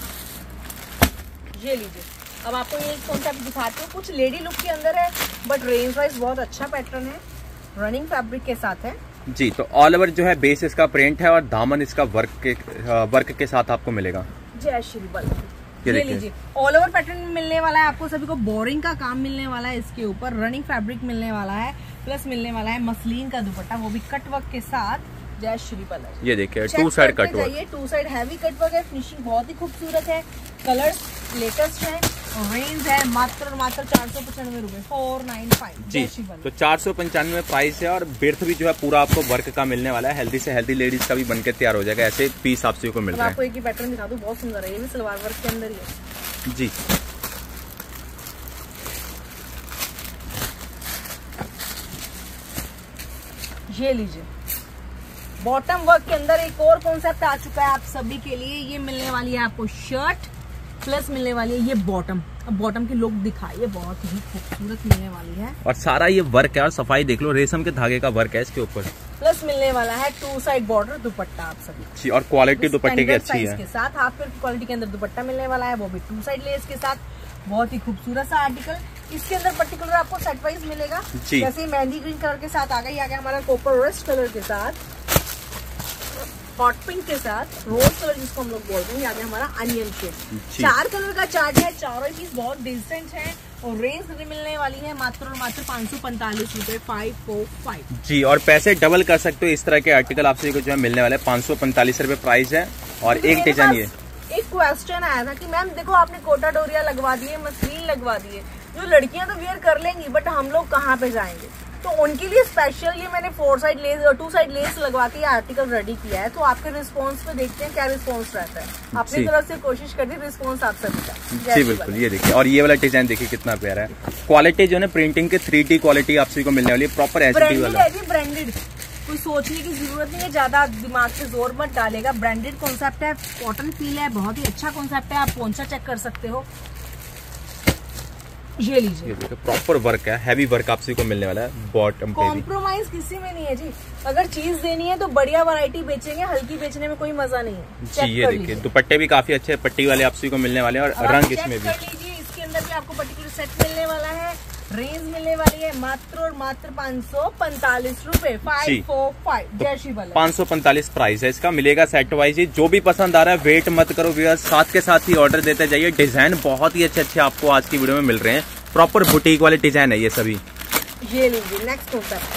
ये लीजिए, अब आपको ये कॉन्सेप्ट दिखाती हूँ, कुछ लेडी लुक के अंदर है बट रेंज वाइज बहुत अच्छा पैटर्न है, रनिंग फैब्रिक के साथ है जी। तो ऑल ओवर जो है बेस इसका प्रिंट है, और दामन इसका वर्क के साथ आपको मिलेगा। जय श्री बालाजी। ये लीजिए ऑल ओवर पैटर्न मिलने वाला है आपको, सभी को बोरिंग का काम मिलने वाला है, इसके ऊपर रनिंग फैब्रिक मिलने वाला है, प्लस मिलने वाला है मसलिन का दुपट्टा, वो भी कट वर्क के साथ। जय श्री बालाजी। ये देखिए 2 side cut work, 2 side heavy cut work है, फिनिशिंग बहुत ही खूबसूरत है, कलर्स लेटेस्ट है, रेंज है मात्र और मात्र 495 रुपए 495 जी। तो 495 प्राइस है, और बिर्थ भी जो है पूरा आपको वर्क का मिलने वाला है, हेल्दी से हेल्दी लेडीज का भी बनकर तैयार हो जाएगा, ऐसे पीस आपसे को मिल रहा है। आपको एक ही पैटर्न दिखा दूं, बहुत सुंदर है, ये भी सलवार वर्क के अंदर ही है जी। ये लीजिए बॉटम वर्क के अंदर एक और कॉन्सेप्ट आ चुका है आप सभी के लिए, ये मिलने वाली है आपको शर्ट, प्लस मिलने वाली है ये बॉटम। अब बॉटम की लुक दिखाइए, बहुत ही खूबसूरत मिलने वाली है, और सारा ये वर्क है, और सफाई देख लो, रेशम के धागे का वर्क है इसके ऊपर, प्लस मिलने वाला है 2 साइड बॉर्डर दुपट्टा आप सभी। और क्वालिटी दुपट्टे की अच्छी है, के साथ हाफ क्वालिटी के अंदर दुपट्टा मिलने वाला है, वो भी 2 साइड लेस के साथ, बहुत ही खूबसूरत सा आर्टिकल। इसके अंदर पर्टिकुलर आपको सेट वाइज मिलेगा, जैसे मेहंदी ग्रीन कलर के साथ आ गया हमारा कॉपर रस्ट कलर के साथ, हॉट पिंक के साथ, रोज कलर जिसको हम लोग बोलते हैं, आगे हमारा अनियन शेड। 4 कलर का चार्ट है, चारों पीस बहुत डिसेंट है, और रेंज मिलने वाली है मात्र और मात्र 545 रुपए 545 जी। और पैसे डबल कर सकते हो, इस तरह के आर्टिकल आपसे जो है मिलने वाले 545 रुपए प्राइस है। और एक डिजाइन ये एक क्वेश्चन आया था कि मैम देखो आपने कोटा डोरिया लगवा दिए, मसलिन लगवा दिए, जो लड़कियां तो वेयर कर लेंगी बट हम लोग कहाँ पे जाएंगे, तो उनके लिए स्पेशल ये मैंने 4 साइड लेस और 2 साइड लेस लगवा के आर्टिकल रेडी किया है। तो आपके रिस्पांस पे देखते हैं क्या रिस्पांस रहता है, अपनी तरफ से कोशिश करती रिस्पांस आप सभी का। जी बिल्कुल, ये देखिए, और ये वाला डिजाइन देखिए कितना प्यारा है, क्वालिटी जो है प्रिंटिंग के 3D क्वालिटी आपसे को मिलने वाली है, प्रॉपर HD वाला ब्रांडेड, कोई सोचने की जरूरत नहीं है, ज्यादा दिमाग से जोर मत डालेगा, ब्रांडेड कॉन्सेप्ट है, कॉटन फील है, बहुत ही अच्छा कॉन्सेप्ट है, आप पोंचा चेक कर सकते हो। ये लीजिए, ये देखिए प्रॉपर वर्क है, हैवी वर्क आपसे को मिलने वाला है, बॉटम पे भी कॉम्प्रोमाइज किसी में नहीं है जी, अगर चीज देनी है तो बढ़िया वैरायटी बेचेंगे, हल्की बेचने में कोई मजा नहीं है जी। ये देखिए दुपट्टे भी काफी अच्छे पट्टी वाले आपसे को मिलने वाले हैं, और रंग इसमें भी इसके अंदर भी आपको पर्टिकुलर सेट मिलने वाला है, रेंज मिलने वाली है मात्र और मात्र 545 रुपए 545 जय श्री बालाजी। 545 प्राइस है इसका, मिलेगा सेट वाइज ही। जो भी पसंद आ रहा है वेट मत करो व्यूअर्स, साथ के साथ ही ऑर्डर देते जाइए। डिजाइन बहुत ही अच्छे अच्छे आपको आज की वीडियो में मिल रहे हैं, प्रॉपर बुटीक वाले डिजाइन है ये सभी। ये लीजिए नेक्स्ट होता है,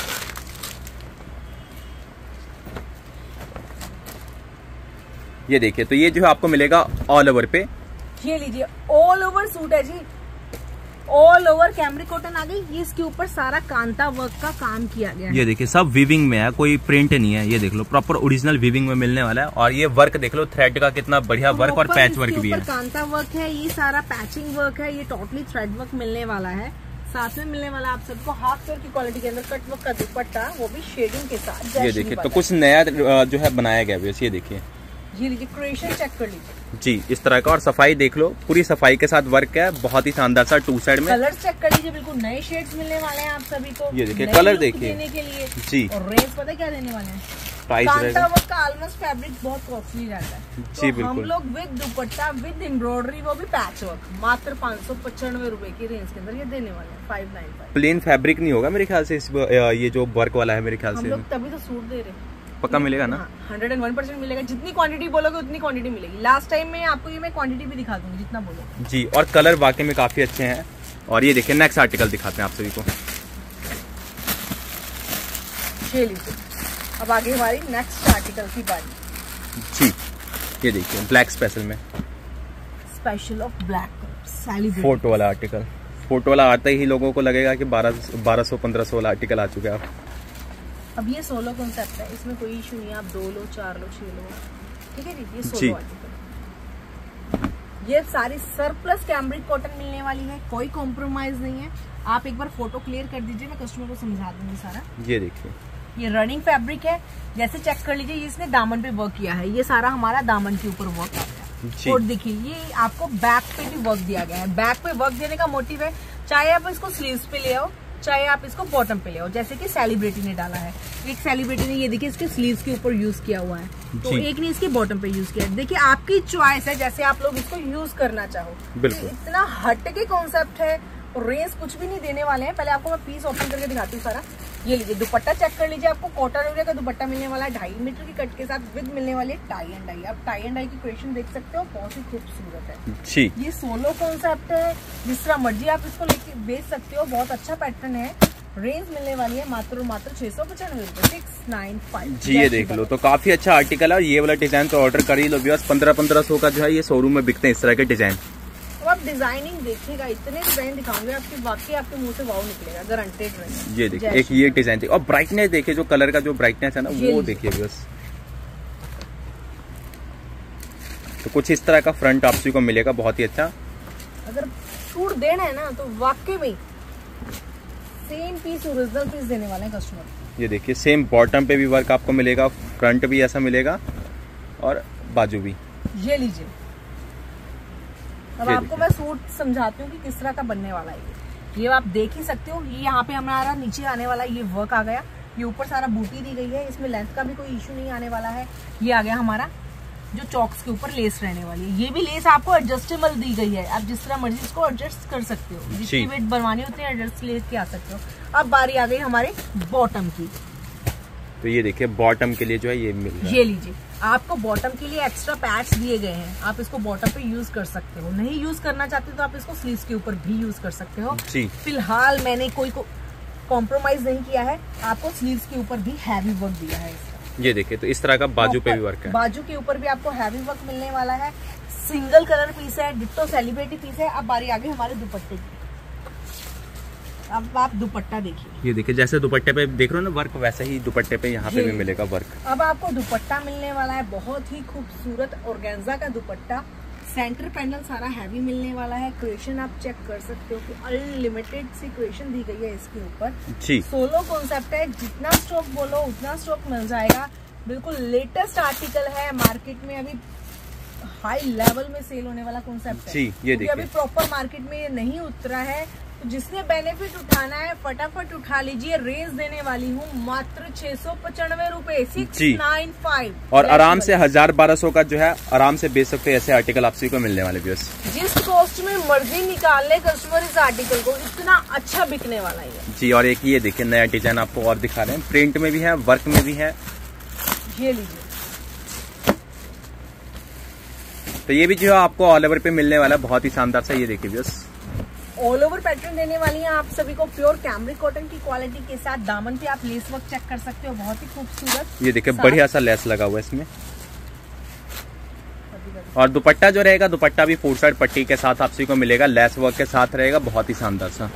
ये देखिए, तो ये जो है आपको मिलेगा ऑल ओवर पे, ये लीजिए ऑल ओवर सूट है जी, ऑल ओवर कैमरिक कॉटन आ गई, ये इसके ऊपर सारा कांता वर्क का काम किया गया है। ये देखिए सब वीविंग में है, कोई प्रिंट नहीं है, ये देख लो प्रॉपर ओरिजिनल वीविंग में मिलने वाला है। और ये वर्क देख लो थ्रेड का कितना बढ़िया वर्क, और पैच वर्क भी है, कांता वर्क है, ये सारा पैचिंग वर्क है, ये टोटली थ्रेड वर्क मिलने वाला है, साथ में मिलने वाला आप सबको हाफ फ्लोर की क्वालिटी के अंदर कट वर्क का दुपट्टा, वो भी शेडिंग के साथ। ये देखिए तो कुछ नया जो है बनाया गया है, ये देखिए, ये लीजिए क्रिएशन चेक कर लीजिए जी इस तरह का। और सफाई देख लो, पूरी सफाई के साथ वर्क है, बहुत ही शानदार सा 2 साइड में। कलर चेक कर लीजिए, बिल्कुल नए शेड्स मिलने वाले हैं आप सभी को। ये देखिए कलर देखिए देने के लिए जी। और रेंज पता क्या देने वाले हैं, प्राइस कांता वर्क का ऑलमोस्ट फैब्रिक बहुत कॉस्टली रहता है जी तो हम लोग विद दुपट्टा विद एम्ब्रॉयडरी, वो भी पैच वर्क, मात्र 595 रुपए की रेंज के अंदर ये देने वाले हैं। 595 प्लेन फैब्रिक नहीं होगा मेरे ख्याल से ये जो वर्क वाला है मेरे ख्याल हम से। लोग तभी तो सूट दे रहे हैं, पक्का मिलेगा ना? 101% मिलेगा। जितनी क्वांटिटी बोलोगे उतनी क्वांटिटी मिलेगी। लास्ट टाइम में आपको ये मैं क्वांटिटी भी दिखा दूंगी जितना बोलो जी। और कलर वाकई में काफी अच्छे हैं। और ये देखिए नेक्स्ट आर्टिकल दिखाते हैं आप सभी को। ये लीजिए, अब आगे हमारी नेक्स्ट आर्टिकल की बारी जी। ये देखिए ब्लैक स्पेशल में, special of black celebrate photo वाला आर्टिकल। फोटो वाला आते ही लोगों को लगेगा कि 1200-1500 वाला आर्टिकल आ चुका है। अब ये सोलो कॉन्सेप्ट है, इसमें कोई इशू नहीं है, आप 2 लो 4 लो 6 लो, ठीक है जी। ये सोलो आर्टिकल, ये सारी सरप्लस कैम्ब्रिक कॉटन मिलने वाली है, कोई कॉम्प्रोमाइज नहीं है। आप एक बार फोटो क्लियर कर दीजिए, मैं कस्टमर को समझा दूंगी सारा। ये देखिए ये रनिंग फैब्रिक है, जैसे चेक कर लीजिए, ये इसने दामन पे वर्क किया है, ये सारा हमारा दामन के ऊपर वर्क आ गया। और देखिए ये आपको बैक पे भी वर्क दिया गया है। बैक पे वर्क देने का मोटिव है, चाहे आप इसको स्लीव्स पे ले आओ, चाहे आप इसको बॉटम पे ले आओ, जैसे कि सेलिब्रिटी ने डाला है। एक सेलिब्रिटी ने ये देखिए इसके स्लीव्स के ऊपर यूज किया हुआ है, तो एक ने इसके बॉटम पे यूज किया है। देखिए आपकी चॉइस है, जैसे आप लोग इसको यूज करना चाहो। बिल्कुल इतना हटके कॉन्सेप्ट है, और रेंज कुछ भी नहीं देने वाले हैं। पहले आपको मैं पीस ओपन करके दिखाती हूँ सारा। ये लीजिए दुपट्टा चेक कर लीजिए, आपको कॉटन एरिया का दुपट्टा मिलने वाला है, 2.5 मीटर की कट के साथ विद मिलने वाली है टाई एंड डाई। आप टाई एंड डाई की क्रिएशन देख सकते हो, बहुत ही खूबसूरत है जी। ये सोलो कॉन्सेप्ट है, जिस तरह मर्जी आप इसको लेके बेच सकते हो, बहुत अच्छा पैटर्न है। रेंज मिलने वाली है मात्र 695 रुपए, 695 जी। ये देख लो तो काफी अच्छा आर्टिकल है। और ये वाला डिजाइन तो ऑर्डर कर ही लो, 1500 का जो है ये शोरूम में बिकते हैं इस तरह के डिजाइन। तो आप डिजाइनिंग देखिएगा, इतने डिजाइन दिखाऊंगे आपके, वाकई आपके मुंह से वाव निकलेगा, गारंटेड रहेगा। ये देखिए एक ये डिजाइन थी, और ब्राइटनेस देखिए, जो कलर का जो ब्राइटनेस है ना वो देखिए बस। तो कुछ इस तरह का फ्रंट आपसी को मिलेगा, बहुत ही अच्छा। अगर सूट देना है ना तो वाकई में सेम पीस ओरिजिनल पीस देने वाले हैं कस्टमर। ये देखिए सेम बॉटम पे भी वर्क आपको मिलेगा, फ्रंट भी ऐसा मिलेगा और बाजू भी। ये लीजिए, अब आपको मैं सूट समझाती हूँ कि किस तरह का बनने वाला है। ये आप देख ही सकते हो, ये यहाँ पे हमारा नीचे आने वाला ये वर्क आ गया, ये ऊपर सारा बूटी दी गई है, इसमें लेंथ का भी कोई इशू नहीं आने वाला है। ये आ गया हमारा जो चॉक्स के ऊपर लेस रहने वाली है, ये भी लेस आपको एडजस्टेबल दी गई है, आप जिस तरह मर्जी इसको एडजस्ट कर सकते हो, जितनी वेट बनवानी होती है एडजस्ट लेके आ सकते हो। अब बारी आ गई हमारे बॉटम की, तो ये देखिए बॉटम के लिए जो है ये मिल रहा है। ये लीजिए, आपको बॉटम के लिए एक्स्ट्रा पैड्स दिए गए हैं, आप इसको बॉटम पे यूज कर सकते हो। नहीं यूज करना चाहते तो आप इसको स्लीव्स के ऊपर भी यूज कर सकते हो जी। फिलहाल मैंने कोई कॉम्प्रोमाइज नहीं किया है, आपको स्लीव्स के ऊपर भी हैवी वर्क दिया है इसका। ये देखिए तो इस तरह का बाजू पे भी वर्क है, बाजू के ऊपर भी आपको हैवी वर्क मिलने वाला है। सिंगल कलर पीस है, डिट्टो सेलिब्रिटी पीस है। अब बारी आ गई हमारे दुपट्टे की, अब आप दुपट्टा देखिए। ये देखिए जैसे दुपट्टे पे देख रहे हो ना वर्क, वैसे ही दुपट्टे पे यहाँ पे भी मिलेगा वर्क। अब आपको दुपट्टा मिलने वाला है, बहुत ही खूबसूरत ऑर्गेन्जा का दुपट्टा, सेंटर पैनल सारा हैवी मिलने वाला है। क्रिएशन आप चेक कर सकते हो कि अनलिमिटेड सी क्रिएशन दी गई है इसके ऊपर जी। सोलो कॉन्सेप्ट है, जितना स्टॉक बोलो उतना स्टॉक मिल जाएगा। बिल्कुल लेटेस्ट आर्टिकल है, मार्केट में अभी हाई लेवल में सेल होने वाला कॉन्सेप्ट है जी। ये देखिए अभी प्रॉपर मार्केट में ये नहीं उतरा है, तो जिसने बेनिफिट उठाना है फटाफट उठा लीजिए। रेंज देने वाली हूँ मात्र 695 रुपए, 695। और आराम से 1000-1200 का जो है आराम से बेच सकते हैं ऐसे आर्टिकल आप सभी को मिलने वाले व्यूअर्स। जिस कॉस्ट में मर्जी निकाल ले कस्टमर इस आर्टिकल को, इतना अच्छा बिकने वाला है जी। और एक ये देखिए नया डिजाइन आपको और दिखा रहे हैं, प्रिंट में भी है, वर्क में भी है। ये लीजिए, तो ये भी जो है आपको ऑल ओवर पे मिलने वाला है, बहुत ही शानदार सा। ये देखिए व्यूअर्स ऑल ओवर पैटर्न देने वाली है आप सभी को, प्योर कैमरिक कॉटन की क्वालिटी के साथ। दामन पे आप लेस वर्क चेक कर सकते हो, बहुत ही खूबसूरत। ये देखिए बढ़िया सा लेस लगा हुआ है इसमें। और दुपट्टा जो रहेगा, दुपट्टा भी 4 साइड पट्टी के साथ आप सभी को मिलेगा, लेस वर्क के साथ रहेगा, बहुत ही शानदार सा।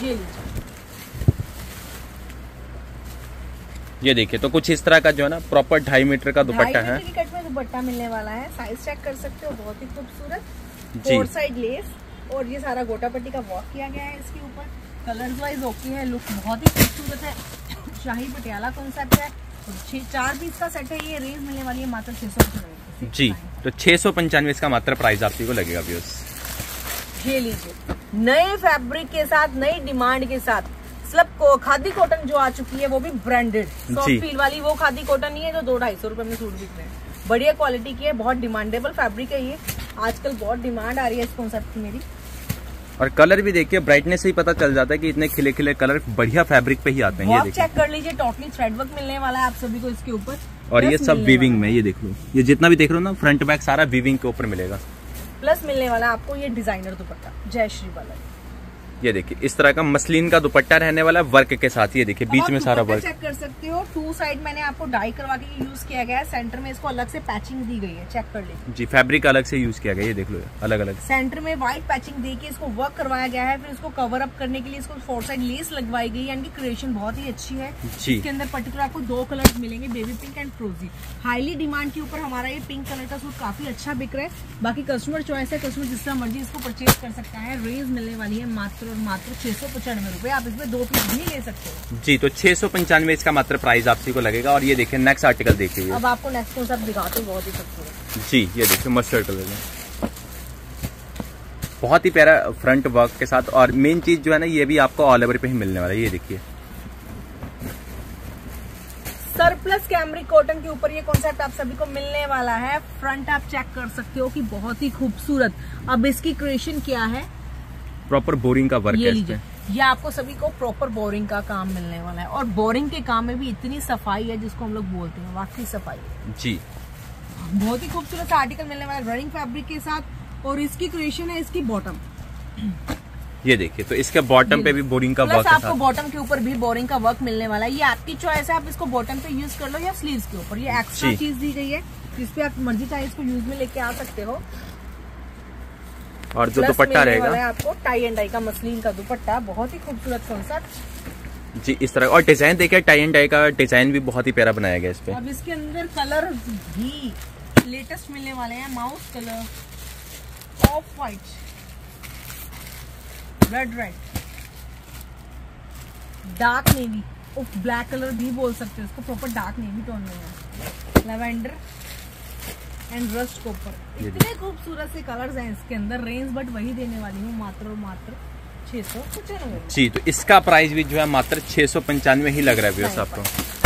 ये देखिए तो कुछ इस तरह का जो है ना प्रॉपर 2.5 मीटर का दुपट्टा है। 2.5 मीटर की कट में दुपट्टा मिलने वाला है, साइज चेक कर सकते हो, बहुत ही खूबसूरत। जी। 4 साइड लेस, और ये सारा गोटा पट्टी का वर्क किया गया है इसके ऊपर। कलर्स वाइज ओके है, लुक बहुत ही खूबसूरत है, शाही पटियाला कॉन्सेप्ट है। 4 पीस का सेट है, ये रेंज मिलने वाली है मात्र 695 जी। तो 695 इसका मात्र प्राइस आपको को लगेगा व्यूअर्स। ये लीजिए, नए फैब्रिक के साथ, नई डिमांड के साथ स्लब को खादी कॉटन जो आ चुकी है, वो भी ब्रांडेड सॉफ्ट फील वाली। वो खादी कॉटन नहीं है जो 200-250 रुपए में सूट बिक रहे हैं, बढ़िया क्वालिटी की है, बहुत डिमांडेबल फैब्रिक है ये। आजकल बहुत डिमांड आ रही है इस कॉन्सेप्ट की मेरी। और कलर भी देखिए, ब्राइटनेस से ही पता चल जाता है कि इतने खिले खिले कलर बढ़िया फैब्रिक पे ही आते हैं। ये देखिए, चेक कर लीजिए, टोटली थ्रेड वर्क मिलने वाला है आप सभी को इसके ऊपर, और ये सब वीविंग में। ये देख लो, ये जितना भी देख रहे हो ना, फ्रंट बैक सारा वीविंग के ऊपर मिलेगा। प्लस मिलने वाला आपको ये डिजाइनर दुपट्टा जय श्री वाला। ये देखिए, इस तरह का मसलिन का दुपट्टा रहने वाला वर्क के साथ। ये देखिए, बीच में सारा वर्क चेक कर सकते हो। 2 साइड मैंने आपको डाई करवा के यूज किया गया है, सेंटर में इसको अलग से पैचिंग दी गई है, चेक कर लीजिए जी। फैब्रिक अलग से यूज किया गया, ये देख लो, अलग अलग सेंटर में व्हाइट पैचिंग देके इसको वर्क करवाया गया है। फिर इसको कवर अप करने के लिए इसको 4 साइड लेस लगवाई गई, यानी कि क्रिएशन बहुत ही अच्छी है जी। इसके अंदर पर्टिकुलर आपको 2 कलर्स मिलेंगे, बेबी पिंक एंड फ्रोजी। हाईली डिमांड के ऊपर हमारा ये पिंक कलर का सूट काफी अच्छा बिक रहा है। बाकी कस्टमर चॉइस है, कस्टमर जिस तरह मर्जी इसको परचेज कर सकता है। रेंज मिलने वाली है मात्र और मात्र 695 रुपए। आप इसमें 2 पीस भी ले सकते हो जी। तो 695 इसका मात्र प्राइस आपसी को लगेगा। और ये देखिए, नेक्स्ट आर्टिकल देखिए, अब आपको नेक्स्ट कॉन्सेप्ट दिखाते हैं, बहुत ही खूबसूरत जी। ये देखिए, मस्टर्ड कलर में बहुत ही प्यारा फ्रंट वर्क के साथ। और मेन चीज जो है ना, ये भी आपको ऑल ओवर पे ही मिलने वाला है। ये देखिए, सरप्लस कैमरिक कॉटन के ऊपर ये कॉन्सेप्ट आप सभी को मिलने वाला है। फ्रंट आप चेक कर सकते हो कि बहुत ही खूबसूरत। अब इसकी क्रिएशन क्या है, प्रॉपर बोरिंग का वर्क है इसमें। ये आपको सभी को प्रॉपर बोरिंग का काम मिलने वाला है, और बोरिंग के काम में भी इतनी सफाई है जिसको हम लोग बोलते हैं, वाकई सफाई है जी। बहुत ही खूबसूरत सा आर्टिकल मिलने वाला है रनिंग फैब्रिक के साथ। और इसकी क्रिएशन है इसकी बॉटम, ये देखिए, तो इसके बॉटम पे भी बोरिंग का वर्क है। आपको बॉटम के ऊपर भी बोरिंग का वर्क मिलने वाला है। ये आपकी चॉइस है, आप इसको बॉटम पे यूज कर लो या स्लीव्स के ऊपर। ये एक्स्ट्रा चीज दी गई है, जिसपे आप मर्जी चाहे इसको यूज में लेके आ सकते हो। और जो दुपट्टा रहेगा आपको टाई एंड डाई का मसलिन का दुपट्टा, बहुत ही खूबसूरत कॉन्सेप्ट जी। इस तरह, और डिजाइन देखिए, टाई एंड डाई का डिजाइन भी बहुत ही प्यारा बनाया गया इस पे। अब इसके अंदर कलर भी लेटेस्ट मिलने वाले हैं, mouse colour, off white, red, dark navy, black colour भी बोल सकते हो इसको, प्रॉपर डार्क नेवी टोन में है, लैवेंडर एंड रस्ट कॉपर। इतने खूबसूरत से कलर्स हैं इसके अंदर। रेंज बट वही देने वाली हूँ, मात्र और मात्र 695 जी। तो इसका प्राइस भी जो है मात्र 695 ही लग रहा है व्यूअर्स आपको।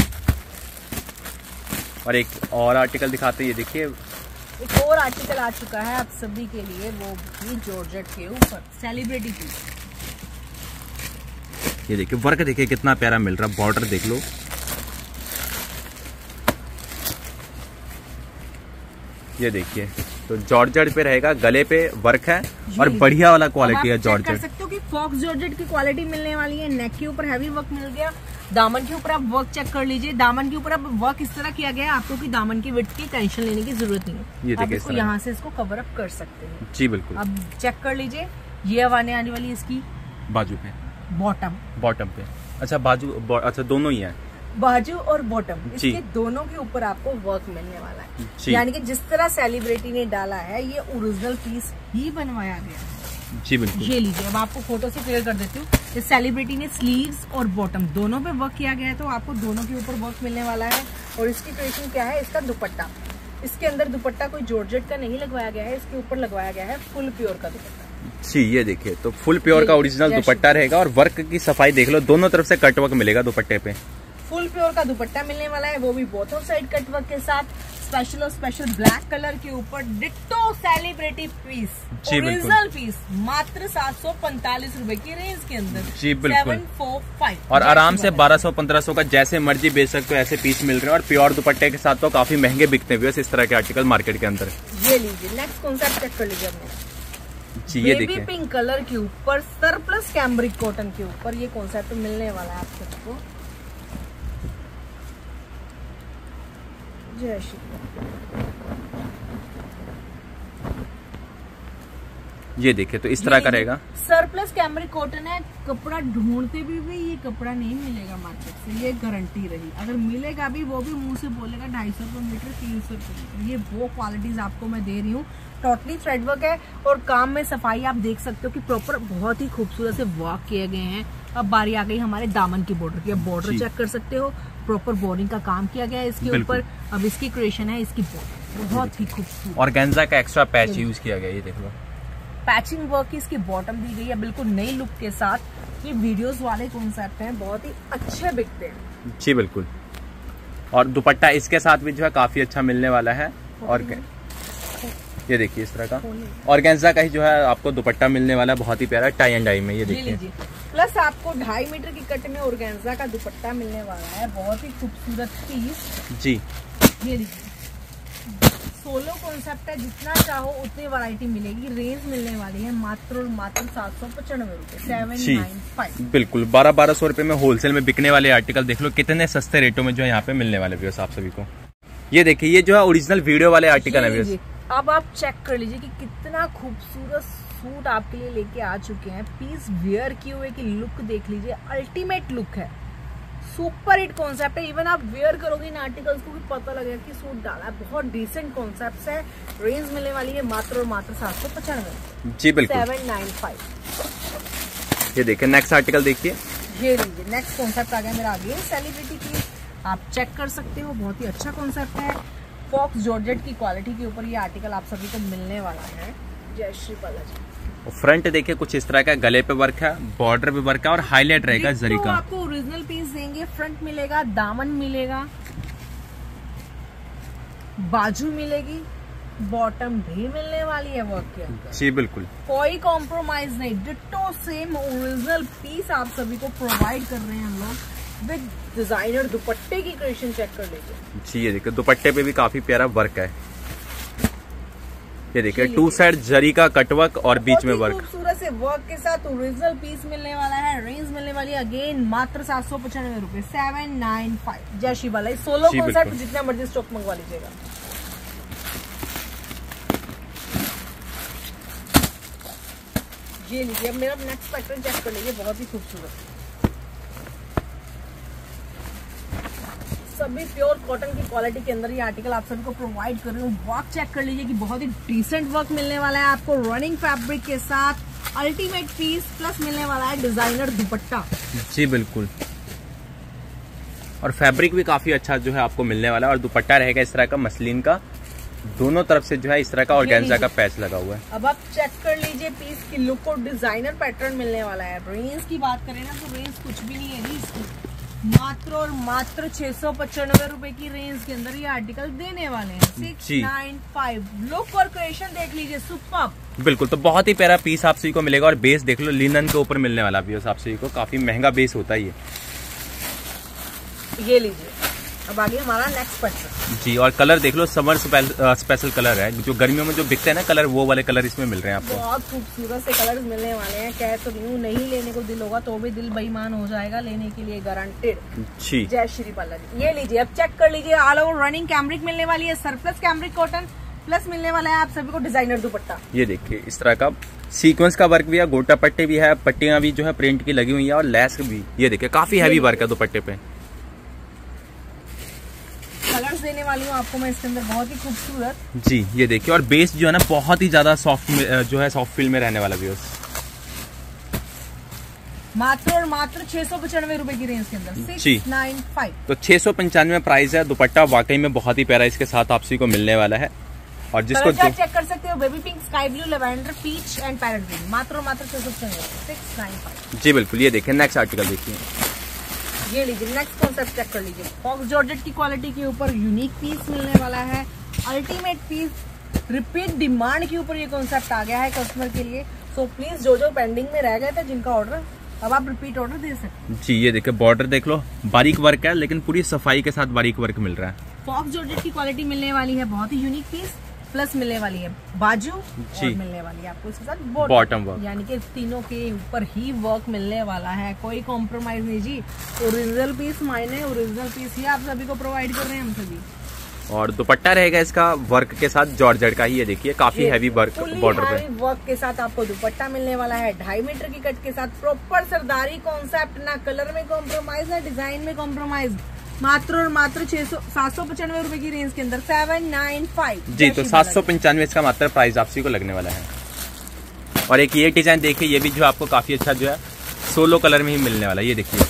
और एक और आर्टिकल दिखाते हैं, ये देखिए, एक और आर्टिकल आ चुका है आप सभी के लिए, वो भी जॉर्जेट के ऊपर सेलिब्रिटी पीस। ये देखिए, वर्क देखिए कितना प्यारा मिल रहा है, बॉर्डर देख लो। ये देखिए, तो जॉर्जेट पे रहेगा, गले पे वर्क है और बढ़िया वाला क्वालिटी है जॉर्जेट। कर सकते हो कि फॉक्स जॉर्जेट की क्वालिटी मिलने वाली है। नेक के ऊपर हैवी वर्क मिल गया, दामन के ऊपर आप वर्क चेक कर लीजिए। दामन के ऊपर अब वर्क इस तरह किया गया है, आपको कि दामन की विड्थ की टेंशन लेने की जरूरत नहीं है। ये आप इसको यहाँ से इसको कवर अप कर सकते हैं जी, बिल्कुल। अब चेक कर लीजिए, ये आने वाली इसकी बाजू पे, बॉटम पे। अच्छा, बाजू, अच्छा दोनों ही है, बाजू और बॉटम, इसके दोनों के ऊपर आपको वर्क मिलने वाला है। यानी कि जिस तरह सेलिब्रिटी ने डाला है, ये ओरिजिनल पीस ही बनवाया गया है जी, बिल्कुल। ये लीजिए, अब आपको फोटो से क्लियर कर देती हूँ। इस सेलिब्रिटी ने स्लीव्स और बॉटम दोनों पे वर्क किया गया है, तो आपको दोनों के ऊपर वर्क मिलने वाला है। और इसकी क्रिएशन क्या है, इसका दुपट्टा, इसके अंदर दुपट्टा कोई जॉर्जेट का नहीं लगवाया गया है, इसके ऊपर लगवाया गया है फुल प्योर का दुपट्टा जी। ये देखिए, तो फुल प्योर का ओरिजिनल दुपट्टा रहेगा। और वर्क की सफाई देख लो, दोनों तरफ से कट वर्क मिलेगा दुपट्टे पे। फुल प्योर का दुपट्टा मिलने वाला है, वो भी बोथों साइड कट वर्क के साथ। स्पेशल और स्पेशल ब्लैक कलर के ऊपर ditto celebrity piece, original piece, मात्र 745 रुपए की रेंज के अंदर जी, बिल्कुल। 745 और आराम से 1200-1500 का जैसे मर्जी बेच सकते हो, ऐसे पीस मिल रहे हैं। और प्योर दुपट्टे के साथ तो काफी महंगे बिकते हैं इस तरह के आर्टिकल मार्केट के अंदर। ये लीजिए, नेक्स्ट कॉन्सेप्ट चेक कर लीजिए अपने जी। ये देखिए, बेबी पिंक कलर के ऊपर सरप्लस कैमरिक कॉटन के ऊपर ये कॉन्सेप्ट मिलने वाला है आप सबको। जय श्री। ये देखिए, तो इस तरह का रहेगा। सरप्लस कैमरिक कॉटन है, कपड़ा ढूंढते भी ये कपड़ा नहीं मिलेगा मार्केट से, ये गारंटी रही। अगर मिलेगा भी, वो भी मुंह से बोलेगा 250 रुपये मीटर, 300 रुपये मीटर। ये वो क्वालिटीज आपको मैं दे रही हूँ। टोटली थ्रेड वर्क है, और काम में सफाई आप देख सकते हो कि प्रॉपर बहुत ही खूबसूरत से वर्क किए गए हैं। अब बारी आ गई हमारे दामन की बॉर्डर की। अब बॉर्डर चेक कर सकते हो, प्रॉपर बोरिंग का काम किया गया है इसके ऊपर। अब इसकी क्रिएशन है इसकी बॉर्डर बहुत ही खूबसूरत, ऑर्गेन्जा का एक्स्ट्रा पैच यूज किया गया, ये देख लो। पैचिंग वर्क की इसकी बॉटम दी गई है बिल्कुल नई लुक के साथ। ये वीडियोस वाले कॉन्सेप्ट हैं, बहुत ही अच्छे बिकते हैं जी बिल्कुल। और दुपट्टा इसके साथ भी जो है काफी अच्छा मिलने वाला है। और ये देखिए इस तरह का ऑर्गेन्जा का ही जो है आपको दुपट्टा मिलने वाला है, बहुत ही प्यारा टाई एंड डाई में, ये देखिए। प्लस आपको 2.5 मीटर की कट में ऑर्गेन्जा का दुपट्टा मिलने वाला है, बहुत ही खूबसूरत पीस जी। ये देखिए सोलो कॉन्सेप्ट है, जितना चाहो उतनी वैरायटी मिलेगी। रेंज मिलने वाली है मात्र और मात्र 795 रुपए, 795। बिल्कुल 1200 रुपए में होलसेल में बिकने वाले आर्टिकल देख लो कितने सस्ते रेटों में जो है यहाँ पे मिलने वाले व्यूअर्स आप सभी को। ये देखिए ये जो है ओरिजिनल वीडियो वाले आर्टिकल है व्यूअर्स। अब आप चेक कर लीजिए कि कितना खूबसूरत सूट आपके लिए लेके आ चुके हैं। पीस वेयर किए हुए की लुक देख लीजिए, अल्टीमेट लुक है, सुपर हिट कॉन्सेप्ट है। इवन आप वेयर करोगे इन आर्टिकल्स को भी पता लगेगा कि सूट डाला है। बहुत डिसेंट कॉन्सेप्ट है। रेंज मिलने वाली है मात्र और मात्र 795 जी बिल्कुल, 795। ये देखिए नेक्स्ट आर्टिकल देखिए, ये लीजिए नेक्स्ट कॉन्सेप्ट आ गया मेरा आगे सेलिब्रिटी की। आप चेक कर सकते हो, बहुत ही अच्छा कॉन्सेप्ट है। फॉक्स जॉर्जेट की क्वालिटी के ऊपर ये आर्टिकल आप सभी को मिलने वाला है। जय श्री बालाजी। फ्रंट देखिए कुछ इस तरह का, गले पे वर्क है, बॉर्डर पे वर्क है और हाईलाइट रहेगा जरी का। आपको ओरिजिनल पीस देंगे, फ्रंट मिलेगा, दामन मिलेगा, बाजू मिलेगी, बॉटम भी मिलने वाली है वर्क के अंदर जी बिल्कुल, कोई कॉम्प्रोमाइज नहीं। डिट्टो सेम ओरिजिनल पीस आप सभी को प्रोवाइड कर रहे हैं हम लोग विद डिजाइनर दुपट्टे की क्रिएशन। चेक कर लीजिए जी, ये देखिए दुपट्टे पे भी काफी प्यारा वर्क है। ये देखिए 2 साइड जरी का कटवर्क और बीच में वर्क, खूबसूरत से वर्क के साथ ओरिजिनल पीस मिलने वाला है। रेंज मिलने वाली है अगेन मात्र 795 रुपए, 795। जय श्री बालाजी। सोलो कॉन्सेप्ट जितना मर्जी स्टॉक मंगवा लीजिएगा। ये लीजिए, अब मेरा नेक्स्ट पैटर्न चेक कर लीजिए, बहुत ही खूबसूरत, सभी प्योर कॉटन की क्वालिटी के अंदर ये आर्टिकल आप सभी को प्रोवाइड कर रही हूँ। वर्क चेक कर लीजिए कि बहुत ही डिसेंट वर्क मिलने वाला है आपको रनिंग फैब्रिक के साथ। अल्टीमेट पीस प्लस मिलने वाला है डिजाइनर दुपट्टा जी बिल्कुल, और फैब्रिक भी काफी अच्छा जो है आपको मिलने वाला है। और दुपट्टा रहेगा इस तरह का मसलिन का, दोनों तरफ से जो है इस तरह का ऑर्गेन्जा का पैच लगा हुआ है। अब आप चेक कर लीजिए पीस की लुक और डिजाइनर पैटर्न मिलने वाला है। रेंज की बात करें ना तो रेंज कुछ भी नहीं है इसकी, मात्र और मात्र 695 रुपए की रेंज के अंदर ये आर्टिकल देने वाले हैं। 695। लुक और क्रिएशन देख लीजिए, सुपर्ब। बिल्कुल, तो बहुत ही प्यारा पीस आप सभी को मिलेगा। और बेस देख लो, लिनन के ऊपर मिलने वाला भी आप सभी को, काफी महंगा बेस होता है ये लीजिए। अब आगे हमारा नेक्स्ट पैटर्न जी, और कलर देख लो, समर स्पेशल कलर है, जो गर्मियों में जो बिकते हैं ना कलर, वो वाले कलर इसमें मिल रहे हैं आपको। बहुत खूबसूरत से कलर्स मिलने वाले हैं। कह तो नहीं, नहीं लेने को दिल होगा तो भी दिल बेईमान हो जाएगा, लेने के लिए गारंटेड जी। जय श्री बालाजी। ये लीजिए, अब चेक कर लीजिए, ऑल ओवर रनिंग कैमरिक मिलने वाली है, सरप्लस कैमरिक कॉटन प्लस मिलने वाला है आप सभी को डिजाइनर दुपट्टा। ये देखिए इस तरह का सीक्वेंस का वर्क भी है, गोटा पट्टे भी है, पट्टियां भी जो है प्रिंट की लगी हुई है और लेस भी। ये देखिए काफी हैवी वर्क है दुपट्टे पे। कलर्स देने वाली हूँ आपको मैं इसके अंदर, बहुत ही खूबसूरत जी। ये देखिए, और बेस जो है ना बहुत ही ज्यादा सॉफ्ट जो है सॉफ्ट फील में रहने वाला भी। मात्र और मात्र 695 रुपए की रेंज के अंदर, 695। तो 695 प्राइस है। दुपट्टा वाकई में बहुत ही प्यारा इसके साथ आप सभी को मिलने वाला है। और जिसको चेक कर सकते हो, baby pink, sky blue, lavender, peach and parrot green, मात्र और मात्र 695 जी बिल्कुल। ये देखिए नेक्स्ट आर्टिकल देखिए, ये लीजिए नेक्स्ट कॉन्सेप्ट चेक कर लीजिए। फॉक्स जॉर्जेट की क्वालिटी के ऊपर यूनिक पीस मिलने वाला है, अल्टीमेट पीस, रिपीट डिमांड के ऊपर ये कॉन्सेप्ट आ गया है कस्टमर के लिए। सो प्लीज जो पेंडिंग में रह गए थे जिनका ऑर्डर, अब आप रिपीट ऑर्डर दे सकते हैं जी। ये देखिए बॉर्डर देख लो, बारीक वर्क है लेकिन पूरी सफाई के साथ बारीक वर्क मिल रहा है। फॉक्स जॉर्जेट की क्वालिटी मिलने वाली है, बहुत ही यूनिक पीस, प्लस मिलने वाली है बाजू और मिलने वाली है आपको इसके साथ बॉटम वर्क, यानी कि तीनों के ऊपर ही वर्क मिलने वाला है, कोई कॉम्प्रोमाइज नहीं जी। ओरिजिनल पीस मायने ओरिजिनल पीस ही आप सभी को प्रोवाइड कर रहे हैं हम सभी। और दुपट्टा रहेगा इसका वर्क के साथ जॉर्जेट का ही। ये देखिए काफी हैवी वर्क बॉर्डर पे, वर्क के साथ आपको दुपट्टा मिलने वाला है, 2.5 मीटर की कट के साथ, प्रॉपर सरदारी कॉन्सेप्ट, ना कलर में कॉम्प्रोमाइज ना डिजाइन में कॉम्प्रोमाइज, मात्र और मात्र 795 रुपए की रेंज के अंदर, 795 जी। तो 795 इसका मात्र प्राइस आप सभी को लगने वाला है। और एक ये डिजाइन देखिए, ये भी जो आपको काफी अच्छा जो है सोलो कलर में ही मिलने वाला है। ये देखिए,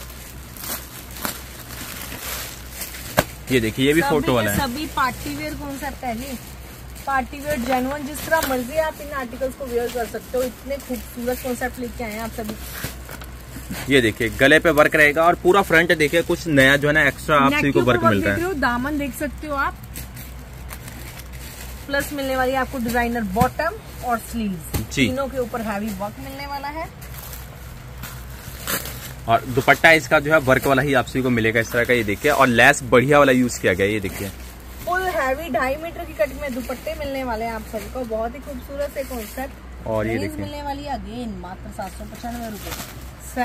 ये भी फोटो वाला है। सभी पार्टी वेयर कॉन्सेप्ट है ये, पार्टी वेयर जेन्युइन, जिस तरह मर्जी आप इन आर्टिकल्स को वेयर कर सकते हो। इतने खूबसूरत कॉन्सेप्ट लेके आए हैं आप सभी। ये देखिए गले पे वर्क रहेगा और पूरा फ्रंट देखिए कुछ नया जो है ना एक्स्ट्रा आप सभी को वर्क मिल रहा है। दामन देख सकते हो आप, प्लस मिलने वाली है आपको डिजाइनर बॉटम और स्लीव्स, तीनों के ऊपर हैवी वर्क मिलने वाला है। और दुपट्टा इसका जो है वर्क वाला ही आप सभी को मिलेगा इस तरह का। ये देखिए, और लेस बढ़िया वाला यूज किया गया। ये देखिए फुल हैवी 2.5 मीटर की कट में दुपट्टे मिलने वाले हैं आप सभी को। बहुत ही खूबसूरत से कॉन्सेप्ट। और ये देखिए मिलने वाली है अगेन मात्र 795 रुपए,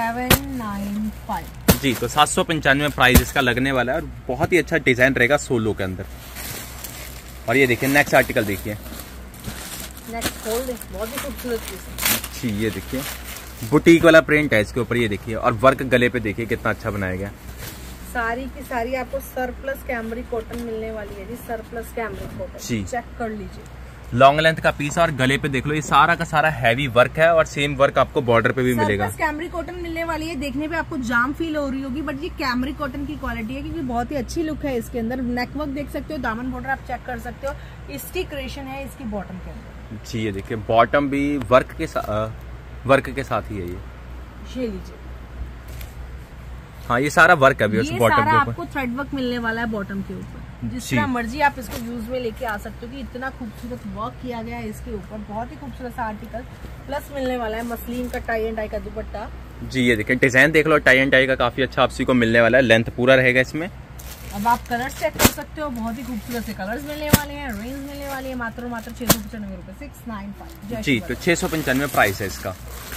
795 जी। तो 795 प्राइस इसका लगने वाला है और बहुत ही अच्छा डिजाइन रहेगा सोलो के अंदर। और ये देखिए नेक्स्ट आर्टिकल देखिए, नेक्स्ट फोल्ड बहुत ही खूबसूरत पीस जी। ये देखिए बुटीक वाला प्रिंट है इसके ऊपर। ये देखिए, और वर्क गले पे देखिए कितना अच्छा बनाया गया। सारी की सारी आपको सरप्लस कैमरिक कॉटन मिलने वाली है जी, सरप्लस कैमरिक कॉटन जी। चेक कर लीजिए, लॉन्ग लेंथ का पीस और गले पे देख लो, ये सारा का सारा हैवी वर्क है और सेम वर्क आपको बॉर्डर पे भी मिलेगा। कैमरिक कॉटन मिलने वाली है। देखने पे आपको जाम फील हो रही होगी, बट ये कैमरिक कॉटन की क्वालिटी है, क्योंकि बहुत ही अच्छी लुक है इसके अंदर। नेक वर्क देख सकते हो, दामन बॉर्डर आप चेक कर सकते हो, इसकी क्रिएशन है इसकी बॉटम के अंदर जी। ये देखिए बॉटम भी वर्क के साथ ही है ये लीजिए। हाँ, ये सारा वर्क है बॉटम के ऊपर। आपको थ्रेड वर्क मिलने वाला है बॉटम के ऊपर। जिस तरह मर्जी आप इसको यूज में लेके आ सकते हो कि इतना खूबसूरत वर्क किया गया है इसके ऊपर। बहुत ही खूबसूरत सा आर्टिकल। प्लस मिलने वाला है मसलिन का टाई एंड डाई का दुपट्टा जी। ये देखिए डिजाइन देख लो, टाई एंड डाई का काफी अच्छा आपसी को मिलने वाला है। लेंथ पूरा रहेगा इसमें। अब आप कलर्स चेक कर सकते हो, बहुत ही खूबसूरत से कलर्स मिलने वाले हैं। रेंज मिलने वाली है मात्र 695 रुपए, 695 जी। तो 695 प्राइस है इसका।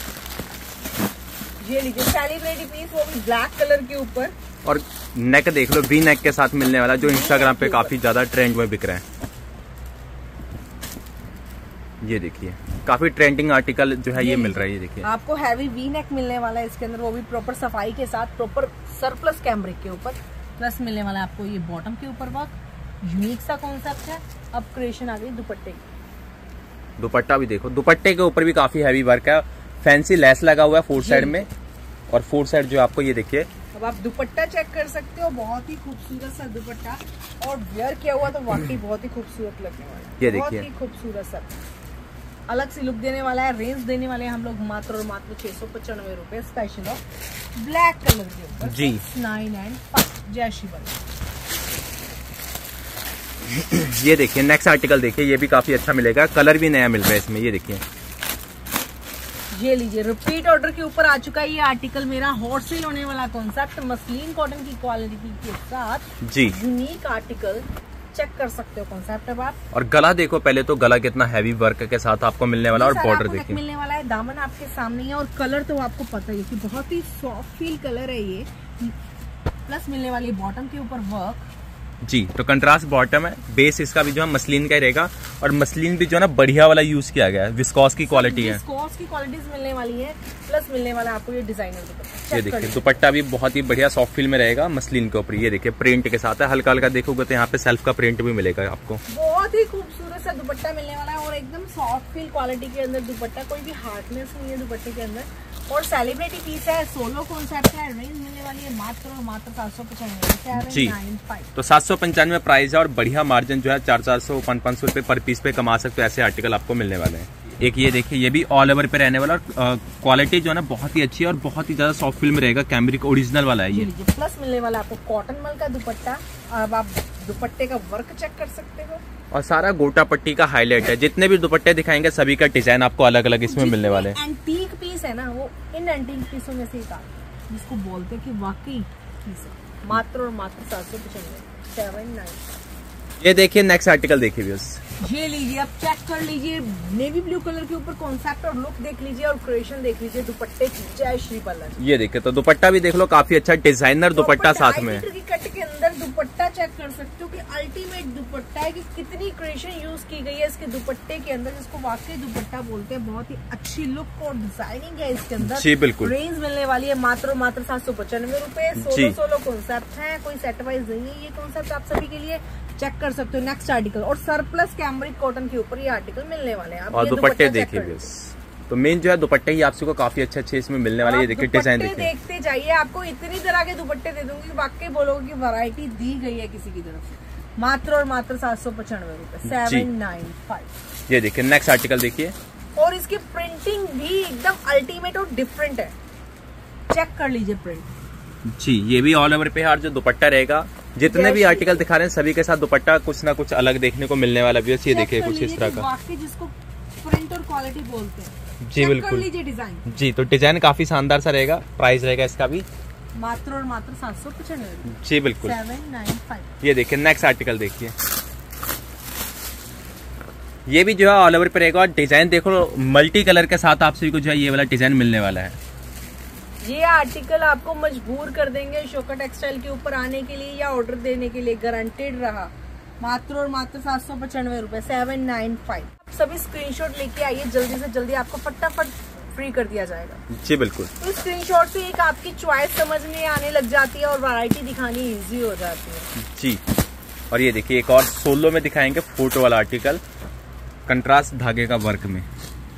ये लीजिए सेलिब्रिटी पीस, वो भी ब्लैक कलर के ऊपर। और नेक देख लो, वी नेक के साथ मिलने वाला, जो इंस्टाग्राम पे काफी ज्यादा ट्रेंड में बिक रहा है। ये देखिए काफी ट्रेंडिंग आर्टिकल जो है ये मिल रहा है। ये देखिए आपको हैवी वी नेक मिलने वाला है इसके अंदर, वो भी प्रॉपर सफाई के साथ, प्रॉपर सरप्लस कैमरिक के ऊपर। प्लस मिलने वाला है आपको ये बॉटम के ऊपर वर्क, यूनिक सा कॉन्सेप्ट है। अब क्रिएशन आ गई दुपट्टे की। दुपट्टा भी देखो, दुपट्टे के ऊपर भी काफी हैवी वर्क है। फैंसी लेस लगा हुआ है फोर साइड में, और फोर साइड जो आपको ये देखिए। अब आप दुपट्टा चेक कर सकते हो, बहुत ही खूबसूरत सा दुपट्टा, और वेयर किया हुआ तो वाकई बहुत ही खूबसूरत लगने वाला है। ये देखिए बहुत ही खूबसूरत सा अलग सी लुक देने वाला है। रेंज देने वाले हैं हम लोग मात्र और मात्र 695 रुपए, स्पेशल ऑफ ब्लैक कलर के ऊपर जी। 995 जय श्री बल। ये देखिए नेक्स्ट आर्टिकल देखिए, ये भी काफी अच्छा मिलेगा, कलर भी नया मिल रहा है इसमें। ये देखिए, ये लीजिए रिपीट ऑर्डर के ऊपर आ चुका है ये आर्टिकल मेरा। हॉट सेल होने वाला कॉन्सेप्ट, मसलिन कॉटन की क्वालिटी के साथ जी। यूनिक आर्टिकल चेक कर सकते हो कॉन्सेप्ट। अब आप और गला देखो पहले तो, गला कितना हैवी वर्क के साथ आपको मिलने वाला, और बॉर्डर देखिए मिलने वाला है। दामन आपके सामने है, और कलर तो आपको पता ही है कि बहुत ही सॉफ्ट फील कलर है ये। प्लस मिलने वाली बॉटम के ऊपर वर्क जी। तो कंट्रास्ट बॉटम है, बेस इसका भी जो है मसलिन का ही रहेगा, और मसलिन भी जो है ना बढ़िया वाला यूज किया गया है, विस्कॉस की क्वालिटी है। विस्कॉस की क्वालिटीज मिलने वाली है। प्लस मिलने वाला आपको ये डिजाइनर दुपट्टा। ये देखिए दुपट्टा भी बहुत ही बढ़िया सॉफ्ट फील में रहेगा मसलिन के ऊपर। ये देखिए प्रिंट के साथ है, हल्का हल्का देखोगे तो यहाँ पे सेल्फ का प्रिंट भी मिलेगा आपको। बहुत ही खूबसूरत सा दुपट्टा मिलने वाला है, और एकदम सॉफ्ट फील क्वालिटी के अंदर दुपट्टा, कोई भी हार्डनेस नहीं है दुपट्टे के अंदर। और सेलिब्रिटी पीस है, सोलो कॉन्सेप्ट है। रेंज मिलने वाली है मात्र और मात्र 795 जी। तो 795 प्राइस है, और बढ़िया मार्जिन जो है 400 500 रुपए पर पीस पे कमा सकते हो। ऐसे आर्टिकल आपको मिलने वाले हैं। एक ये देखिए, ये भी ऑल ओवर पे रहने वाला, और क्वालिटी जो है ना बहुत ही अच्छी है, और बहुत ही ज्यादा सॉफ्ट फील में रहेगा। कैमरिक ओरिजिनल वाला है ये। प्लस मिलने वाला आपको कॉटन मल का दुपट्टा। अब आप दुपट्टे का वर्क चेक कर सकते हो, और सारा गोटा पट्टी का हाईलाइट है। जितने भी दुपट्टे दिखाएंगे सभी का डिजाइन आपको अलग अलग इसमें मिलने वाले हैं। एंटीक पीस है ना, वो इन एंटीक पीसों में से एक आता जिसको बोलते हैं कि वाकई पीस है। मात्र और मात्र 795। ये देखिए नेक्स्ट आर्टिकल देखिए बस। ये लीजिए, अब चेक कर लीजिए, नेवी ब्लू कलर के ऊपर कॉन्सेप्ट और लुक देख लीजिए, और क्रिएशन देख लीजिए दुपट्टे की। जय श्री बल्लभ। ये देखिए, तो दुपट्टा भी देख लो, काफी अच्छा डिजाइनर दुपट्टा साथ में। की कट के अंदर दुपट्टा चेक कर सकते हो कि अल्टीमेट दुपट्टा है, कि कितनी क्रिएशन यूज की गई है इसके दुपट्टे के अंदर, जिसको वाकई दुपट्टा बोलते हैं। बहुत ही अच्छी लुक और डिजाइनिंग है इसके अंदर। जी बिल्कुल। रेंज मिलने वाली है मात्र और मात्र 795 रुपए। सोलो कॉन्सेप्ट है, कोई सेट वाइज नहीं है ये कॉन्सेप्ट, आप सभी के लिए चेक कर सकते हो। नेक्स्ट आर्टिकल, और सरप्लस कैमरिक कॉटन के ऊपर ये आर्टिकल मिलने वाले हैं। और दुपट्टे देखिए बस। तो मेन जो है दुपट्टे ही आपको काफी अच्छे इसमें मिलने वाले। ये देखिए डिजाइन देखते जाइए, आपको इतनी तरह के दुपट्टे दे दूंगी कि वाकई बोलोगे कि वैरायटी दी गई है किसी की तरफ से। मात्र और मात्र 795 रुपए, 795। ये देखिए नेक्स्ट आर्टिकल देखिए, और इसकी प्रिंटिंग भी एकदम अल्टीमेट और डिफरेंट है। चेक कर लीजिए प्रिंट जी। ये भी ऑल ओवर पे है, और जो दुपट्टा रहेगा जितने भी आर्टिकल दिखा रहे हैं सभी के साथ दुपट्टा कुछ ना कुछ अलग देखने को मिलने वाला भी है। ये देखिए कुछ इस तरह का, जिसको प्रिंट और क्वालिटी बोलते हैं। जी बिल्कुल डिजाइन जी। तो डिजाइन काफी शानदार सा रहेगा। प्राइस रहेगा इसका भी मात्र और मात्र 795 जी बिल्कुल, 795। ये देखिए नेक्स्ट आर्टिकल देखिए, ये भी जो है ऑल ओवर पे रहेगा। और डिजाइन देखो मल्टी कलर के साथ आप सभी को जो है ये वाला डिजाइन मिलने वाला है। ये आर्टिकल आपको मजबूर कर देंगे शोका टेक्सटाइल के ऊपर आने के लिए या ऑर्डर देने के लिए, गारंटेड रहा। मात्र और मात्र 795 रुपए, 795। सभी स्क्रीनशॉट लेके आइए, जल्दी से जल्दी आपको फटाफट फ्री कर दिया जाएगा। जी बिल्कुल। तो स्क्रीनशॉट से एक आपकी चॉइस समझ में आने लग जाती है और वैरायटी दिखानी इजी हो जाती है जी। और ये देखिए एक और सोलो में दिखाएंगे फोटो वाला आर्टिकल, कंट्रास्ट धागे का वर्क में।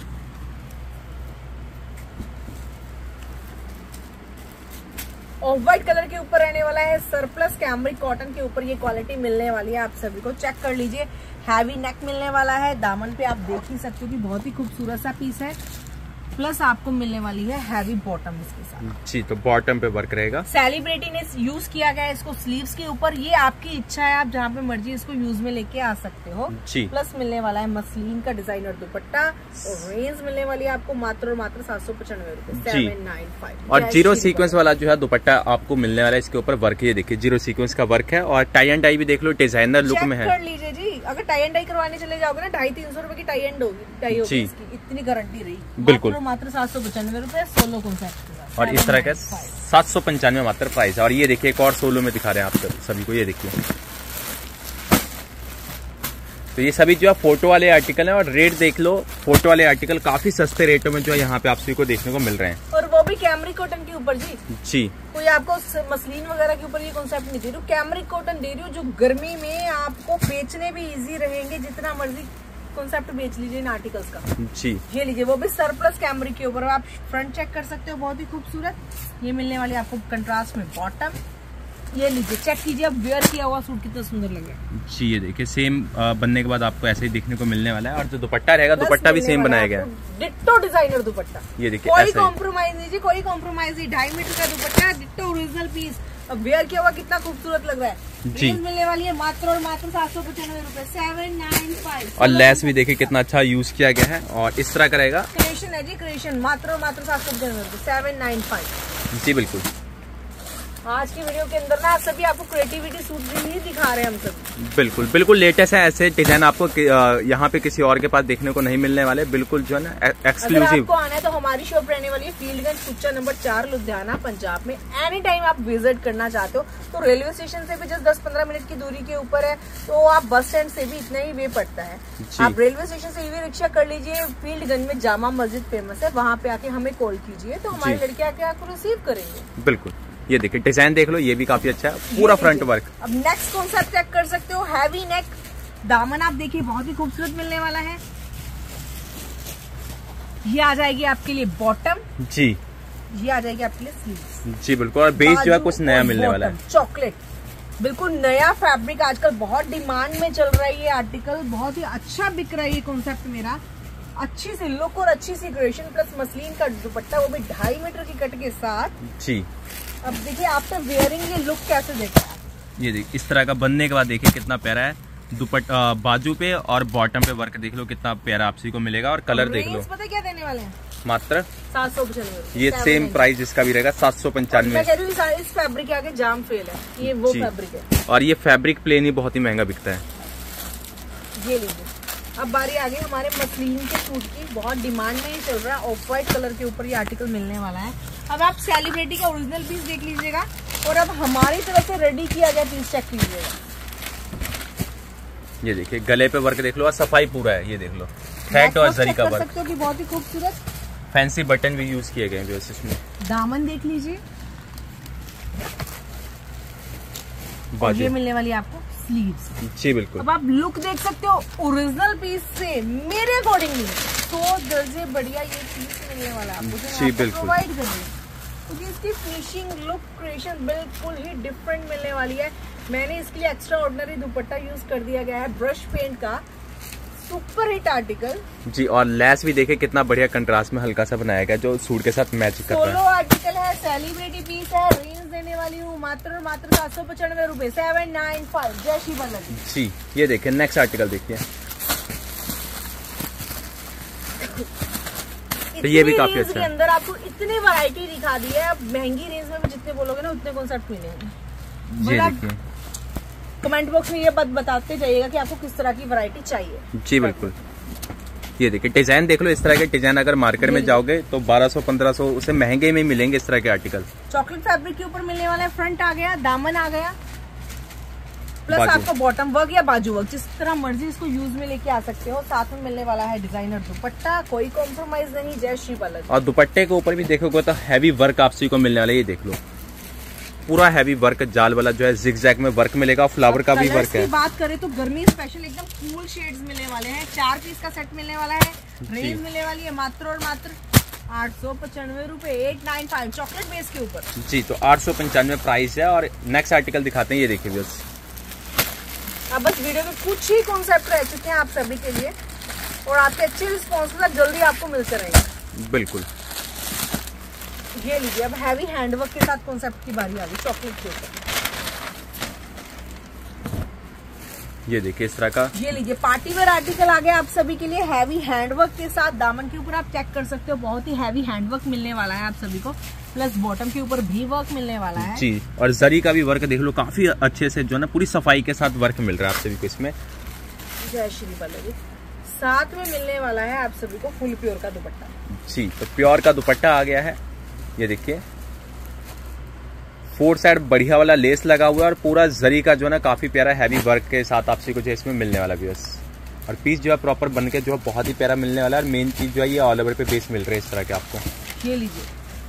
ऑफ व्हाइट कलर के ऊपर रहने वाला है, सरप्लस कैमरिक कॉटन के ऊपर ये क्वालिटी मिलने वाली है आप सभी को। चेक कर लीजिए, हैवी नेक मिलने वाला है। दामन पे आप देख ही सकते हो कि बहुत ही खूबसूरत सा पीस है। प्लस आपको मिलने वाली है हैवी बॉटम इसके साथ जी। तो बॉटम पे वर्क रहेगा। सेलिब्रिटी ने यूज किया गया है इसको स्लीव्स के ऊपर। ये आपकी इच्छा है, आप जहाँ पे मर्जी इसको यूज में लेके आ सकते हो जी। प्लस मिलने वाला है मसलिन का डिजाइनर दुपट्टा और रेंज मिलने वाली है आपको मात्र और मात्र 795 रुपए, 795। और जीरो सीक्वेंस वाला जो है दुपट्टा आपको मिलने वाला है। इसके ऊपर वर्क ये देखिए जीरो सीक्वेंस का वर्क है। और टाई एंड डाई भी देख लो, डिजाइनर लुक में है। कर लीजिए जी, अगर टाई एंड डाई करवाने चले जाओगे ना 250-300 रुपए की टाई एंड होगी इसकी, इतनी गारंटी रही। बिल्कुल मात्र 795 रुपए, सोलो कॉन्सेप्ट। और इस तरह का 795 मात्र प्राइस है। और ये देखिए एक और सोलो में दिखा रहे हैं आप सभी को, ये देखिए। तो ये सभी जो है फोटो वाले आर्टिकल हैं। और रेट देख लो, फोटो वाले आर्टिकल काफी सस्ते रेटों में जो है यहाँ पे आप सभी को देखने को मिल रहे हैं। और वो भी कैमरिक कॉटन के ऊपर जी। कोई आपको मसलिन वगैरह के ऊपर ये कॉन्सेप्ट नहीं दे रही हूँ, कैमरिक कॉटन दे रही हूँ जो गर्मी में आपको बेचने भी इजी रहेंगे। जितना मर्जी कॉन्सेप्ट बेच लीजिए इन आर्टिकल्स का जी। ये लीजिए, वो भी सरप्लस कैमरिक के ऊपर। आप फ्रंट चेक कर सकते हो, बहुत ही खूबसूरत। ये मिलने वाली आपको कंट्रास्ट में बॉटम। ये लीजिए, चेक कीजिए, अब वेयर किया हुआ सूट कितना सुंदर लगे जी। ये देखिए सेम बनने के बाद आपको ऐसे ही देखने को मिलने वाला है। और जो दुपट्टा रहेगा दुपट्टा भी सेम बनाया गया है, डिट्टो डिजाइनर दुपट्टा। ये देखिए कोई कॉम्प्रोमाइज नहीं जी, कोई कॉम्प्रोमाइज नहीं। 2.5 मीटर का दुपट्टा, डिट्टो ओरिजिनल पीस। अब वेयर किया हुआ कितना खूबसूरत लग रहा है जी। मिलने वाली है मात्र और मात्र 795 रुपए, 795। और लेस भी देखिए कितना अच्छा यूज किया गया है। और इस तरह का रहेगा, क्रिएशन है जी, क्रिएशन। मात्र और मात्र 795 रुपए, 795 जी बिल्कुल। आज की वीडियो के अंदर ना सभी आपको क्रिएटिविटी सूट ही दिखा रहे हैं हम सब। बिल्कुल बिल्कुल लेटेस्ट है। ऐसे डिजाइन आपको यहाँ पे किसी और के पास देखने को नहीं मिलने वाले, बिल्कुल जो है ना एक्सक्लूसिव। आपको आना है तो हमारी शॉप रहने वाली है फील्डगंज कुच्चा नंबर 4 लुधियाना पंजाब में। एनी टाइम आप विजिट करना चाहते हो तो रेलवे स्टेशन से भी जस्ट 10-15 मिनट की दूरी के ऊपर है। तो आप बस स्टैंड से भी इतना ही वे पड़ता है। आप रेलवे स्टेशन से ई रिक्शा कर लीजिए, फील्डगंज में जामा मस्जिद फेमस है, वहाँ पे आके हमें कॉल कीजिए तो हमारे लड़के आके आपको रिसीव करेंगे। बिल्कुल। ये देखिए डिजाइन देख लो, ये भी काफी अच्छा है, पूरा फ्रंट वर्क। अब नेक्स्ट कॉन्सेप्ट चेक कर सकते हो, हैवी नेक। दामन आप देखिए बहुत ही खूबसूरत मिलने वाला है। ये आ जाएगी आपके लिए बॉटम जी। ये आ जाएगी आपके लिए स्लीव्स जी बिल्कुल। और बेस जो है कुछ नया मिलने वाला है, चॉकलेट। बिल्कुल नया फैब्रिक, आजकल बहुत डिमांड में चल रहा है ये आर्टिकल, बहुत ही अच्छा बिक रहा है ये कॉन्सेप्ट मेरा। अच्छी सी लुक और अच्छी सी क्रिएशन प्लस मसलिन का दुपट्टा, वो भी 2.5 मीटर की कट के साथ जी। अब देखिए आफ्टर वेयरिंग ये लुक कैसे देखा है। ये देखिए इस तरह का बनने के बाद देखिए कितना प्यारा है। दुपट्टा बाजू पे और बॉटम पे वर्क देख लो कितना प्यारा आप सभी को मिलेगा। और कलर देख लो, पता क्या देने वाले हैं, मात्र 795। ये सेम प्राइस इसका भी रहेगा 795। मैं कह रही हूँ इस फैब्रिक के आगे जाम फेल है, ये वो फैब्रिक है। और ये फैब्रिक प्लेन ही बहुत ही महंगा बिकता है। ये लीजिए, अब बारी आ गई हमारे मसलिन के सूट की, बहुत डिमांड में ही चल रहा है। ऑफ व्हाइट कलर के ऊपर ये आर्टिकल मिलने वाला है। अब आप सेलिब्रिटी का ओरिजिनल पीस देख लीजिएगा और अब हमारी तरफ से रेडी किया गया पीस चेक कीजिएगा। ये देखिए गले पे वर्क देख लो और सफाई पूरा है। ये देख लो थ्रेड और जरी का वर्क, सकते हो कि बहुत ही खूबसूरत। फैंसी बटन भी यूज किए गए हैं इसमें। दामन देख लीजिए, ये मिलने वाली है आपको स्लीव्स। जी बिल्कुल। अब आप लुक देख सकते हो ओरिजिनल पीस से मेरे अकॉर्डिंग 100 दर्जे बढ़िया ये पीस मिलने वाला है आपको, जी बिल्कुल प्रोवाइड कर रही है, क्योंकि इसकी फिनिशिंग लुक क्रिएशन बिल्कुल ही डिफरेंट मिलने वाली है। मैंने इसके लिए एक्स्ट्रा ऑर्डिनरी दुपट्टा यूज कर दिया गया है ब्रश पेंट का, सुपर हिट आर्टिकल जी। और लेस भी देखे कितना बढ़िया कंट्रास्ट में हल्का सा बनाया गया जो सूट के साथ मैच कर रहा है। सोलो आर्टिकल है, सेलिब्रिटी पीस है, रेंज देने वाली हूँ मात्र और मात्र 795 रुपए, 795। जय श्री बालाजी जी। ये देखिए नेक्स्ट आर्टिकल देखिए, तो ये भी काफी अच्छा है। अंदर आपको इतनी वैरायटी दिखा दी है, अब महंगी रेंज में भी जितने बोलोगे ना उतने कॉन्सेप्ट मिलेंगे। ये देखिए, कमेंट बॉक्स में ये बात बताते जाइएगा कि आपको किस तरह की वैरायटी चाहिए। जी बिल्कुल। ये देखिए डिजाइन देख लो, इस तरह के डिजाइन अगर मार्केट में जाओगे तो 1200-1500 उससे महंगे में मिलेंगे इस तरह के आर्टिकल। चॉकलेट फैब्रिक के ऊपर मिलने वाला है, फ्रंट आ गया, दामन आ गया, प्लस बाजू। आपका बॉटम वर्क या बाजू वर्क जिस तरह मर्जी इसको यूज में लेके आ सकते हो। साथ में मिलने वाला है डिजाइनर दुपट्टा, कोई कॉम्प्रोमाइज नहीं। जय श्री बालाजी। और दुपट्टे के ऊपर भी देखोगे तो हैवी वर्क आपसी को मिलने वाला है। ये देख लो पूरा हैवी वर्क, जाल वाला जो है जिगजैग में वर्क मिलेगा, फ्लावर का भी वर्क है। बात करें तो गर्मी स्पेशल एकदम कूल शेड्स मिलने वाले हैं। 4 पीस का सेट मिलने वाला है, रेंज मिलने वाली है मात्र और मात्र 895 रुपए, 895 चॉकलेट बेस के ऊपर। जी तो 895 प्राइस है। और नेक्स्ट आर्टिकल दिखाते हैं, ये देखिए बस। अब बस वीडियो में कुछ ही कॉन्सेप्ट रह चुके हैं आप सभी के लिए और आपके अच्छे रिस्पॉन्स के साथ जल्दी आपको मिलते रहेंगे। बिल्कुल। ये लीजिए, अब हैवी हैंडवर्क के साथ कॉन्सेप्ट की बारी आ गई चॉकलेट के ऊपर। ये देखिए इस तरह का, ये लीजिए पार्टी वेयर आर्टिकल आ गया आप सभी के लिए, हैवी हैंडवर्क के साथ। दामन के ऊपर आप चेक कर सकते हो, बहुत ही हैवी हैंडवर्क मिलने वाला है आप सभी को, प्लस बॉटम के ऊपर भी वर्क मिलने वाला है। जी। और जरी का भी वर्क देख लो, काफी अच्छे से जो है ना पूरी सफाई के साथ वर्क मिल रहा है आप सभी को इसमें। जय श्री बालाजी। साथ में मिलने वाला है आप सभी को फुल प्योर का दुपट्टा। जी तो प्योर का दुपट्टा आ गया है। ये देखिए 4 साइड बढ़िया वाला लेस लगा हुआ है और पूरा जरी का जो है ना काफी प्यारा हैवी वर्क के साथ आपसी को जो इसमें मिलने वाला भी। और पीस जो है प्रॉपर बन के जो है बहुत ही प्यारा मिलने वाला है। और मेन चीज जो है ये ऑल ओवर पे बेस मिल रहा है इस तरह के आपको। ये लीजिए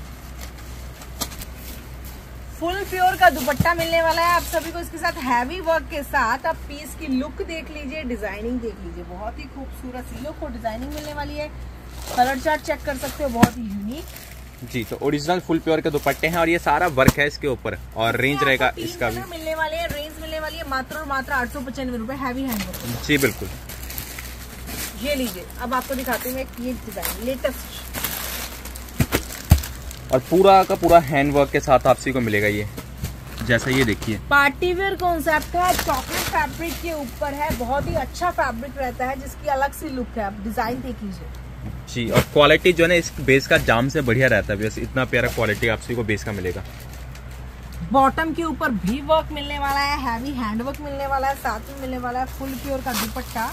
फुल प्योर का दुपट्टा मिलने वाला है आप सभी को, इसके साथ हैवी वर्क के साथ। आप पीस की लुक देख लीजिए, डिजाइनिंग देख लीजिए, बहुत ही खूबसूरत सी लुक और डिजाइनिंग मिलने वाली है। कलर चार्ट चेक कर सकते हो, बहुत ही यूनिक। जी तो ओरिजिनल फुल प्योर के दुपट्टे हैं और ये सारा वर्क है इसके ऊपर। और रेंज रहेगा इसका भी, मिलने वाले हैं, रेंज मिलने वाली है मात्र और मात्र 895 रुपए, हैवी हैंडवर्क। जी बिल्कुल। ये लीजिए, अब आपको दिखाती हूँ ये डिजाइन लेटेस्ट और पूरा का पूरा हैंड वर्क के साथ आपसी को मिलेगा। ये जैसा ये देखिए पार्टी वेयर कॉन्सेप्ट है, चॉकलेट फैब्रिक के ऊपर है, बहुत ही अच्छा फैब्रिक रहता है जिसकी अलग सी लुक है। आप डिजाइन देख लीजिए जी। और क्वालिटी जो है ना इस बेस का जाम से बढ़िया रहता है, बस इतना प्यारा क्वालिटी आपसी को बेस का मिलेगा। बॉटम के ऊपर भी वर्क मिलने वाला है, हैवी हैंडवर्क मिलने वाला है, साथ में मिलने वाला है फुल प्योर का दुपट्टा।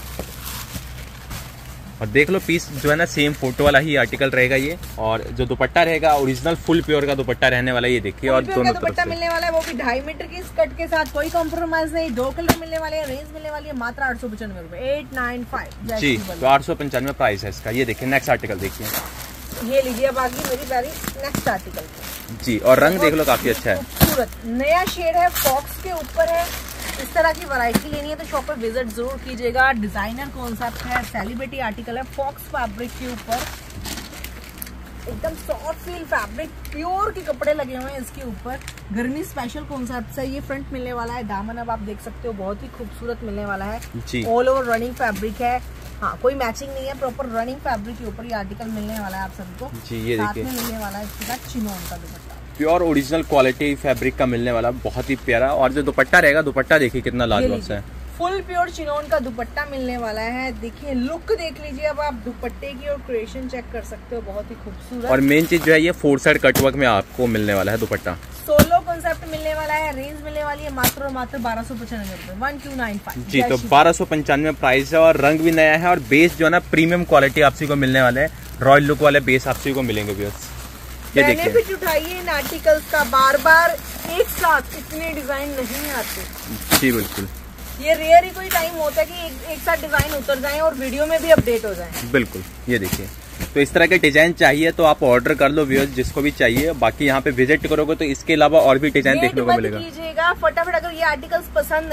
और देख लो पीस जो है ना सेम फोटो वाला ही आर्टिकल रहेगा ये। और जो दुपट्टा रहेगा ओरिजिनल फुल प्योर का दुपट्टा रहने वाला है। ये देखिए और दोनों तरफ दुपट्टा से मिलने वाला है, वो भी 2.5 मीटर की स्कर्ट के साथ, कोई कॉम्प्रोमाइज नहीं। 2 कलर मिलने वाले हैं, रेंज मिलने वाली है मात्र 895 रुपए, 895। जी तो 895 प्राइस है इसका। ये देखिए नेक्स्ट आर्टिकल देखिए। ये लीजिए, अब आगे मेरी बारी नेक्स्ट आर्टिकल जी। और रंग देख लो काफी अच्छा है, खूबसूरत नया शेड है, फॉक्स के ऊपर है। इस तरह की वैरायटी लेनी है तो शॉप पर विजिट जरूर कीजिएगा। डिजाइनर कॉन्सेप्ट है, सेलिब्रिटी आर्टिकल है, फॉक्स फैब्रिक के ऊपर एकदम सॉफ्ट फील फैब्रिक, प्योर के कपड़े लगे हुए हैं इसके ऊपर। गर्मी स्पेशल कॉन्सेप्ट है। ये फ्रंट मिलने वाला है, दामन अब आप देख सकते हो बहुत ही खूबसूरत मिलने वाला है जी। ऑल ओवर रनिंग फैब्रिक है। हाँ कोई मैचिंग नहीं है, प्रॉपर रनिंग फैब्रिक के ऊपर ये आर्टिकल मिलने वाला है आप सभी को। जी ये साथ देखिए में मिलने वाला है इसके साथ चिनोन का दुपट्टा, प्योर ओरिजिनल क्वालिटी फैब्रिक का मिलने वाला, बहुत ही प्यारा। और जो दुपट्टा रहेगा, दुपट्टा देखिए कितना लाजवाब सा है, फुल प्योर चिनोन का दुपट्टा मिलने वाला है। देखिए लुक देख लीजिए, अब आप दुपट्टे की और क्रिएशन चेक कर सकते हो, बहुत ही खूबसूरत। और मेन चीज जो है ये 4 साइड कटवर्क में आपको मिलने वाला है दुपट्टा। सोलो कॉन्सेप्ट मिलने वाला है, रेंज मिलने वाली है मात्र और मात्र 1295 रुपए, 1295। जी तो 1295 प्राइस है। और रंग भी नया है और बेस जो है ना प्रीमियम क्वालिटी आपसी को मिलने वाले है, रॉयल लुक वाले बेस आपसी को मिलेंगे व्यूअर्स। ये देखिए बेनिफिट उठाइए इन आर्टिकल्स का, बार बार एक साथ इतने डिजाइन नहीं आते। जी बिल्कुल, ये रेयर ही कोई टाइम होता है कि एक साथ डिजाइन उतर जाए और वीडियो में भी अपडेट हो जाए। बिल्कुल। ये देखिए तो इस तरह के डिजाइन चाहिए तो आप ऑर्डर कर लो व्यूअर्स, जिसको भी चाहिए। बाकी यहाँ पे विजिट करोगे तो इसके अलावा और भी डिजाइन देखने को मिलेगा। कीजिएगा फटाफट, अगर ये आर्टिकल्स पसंद है,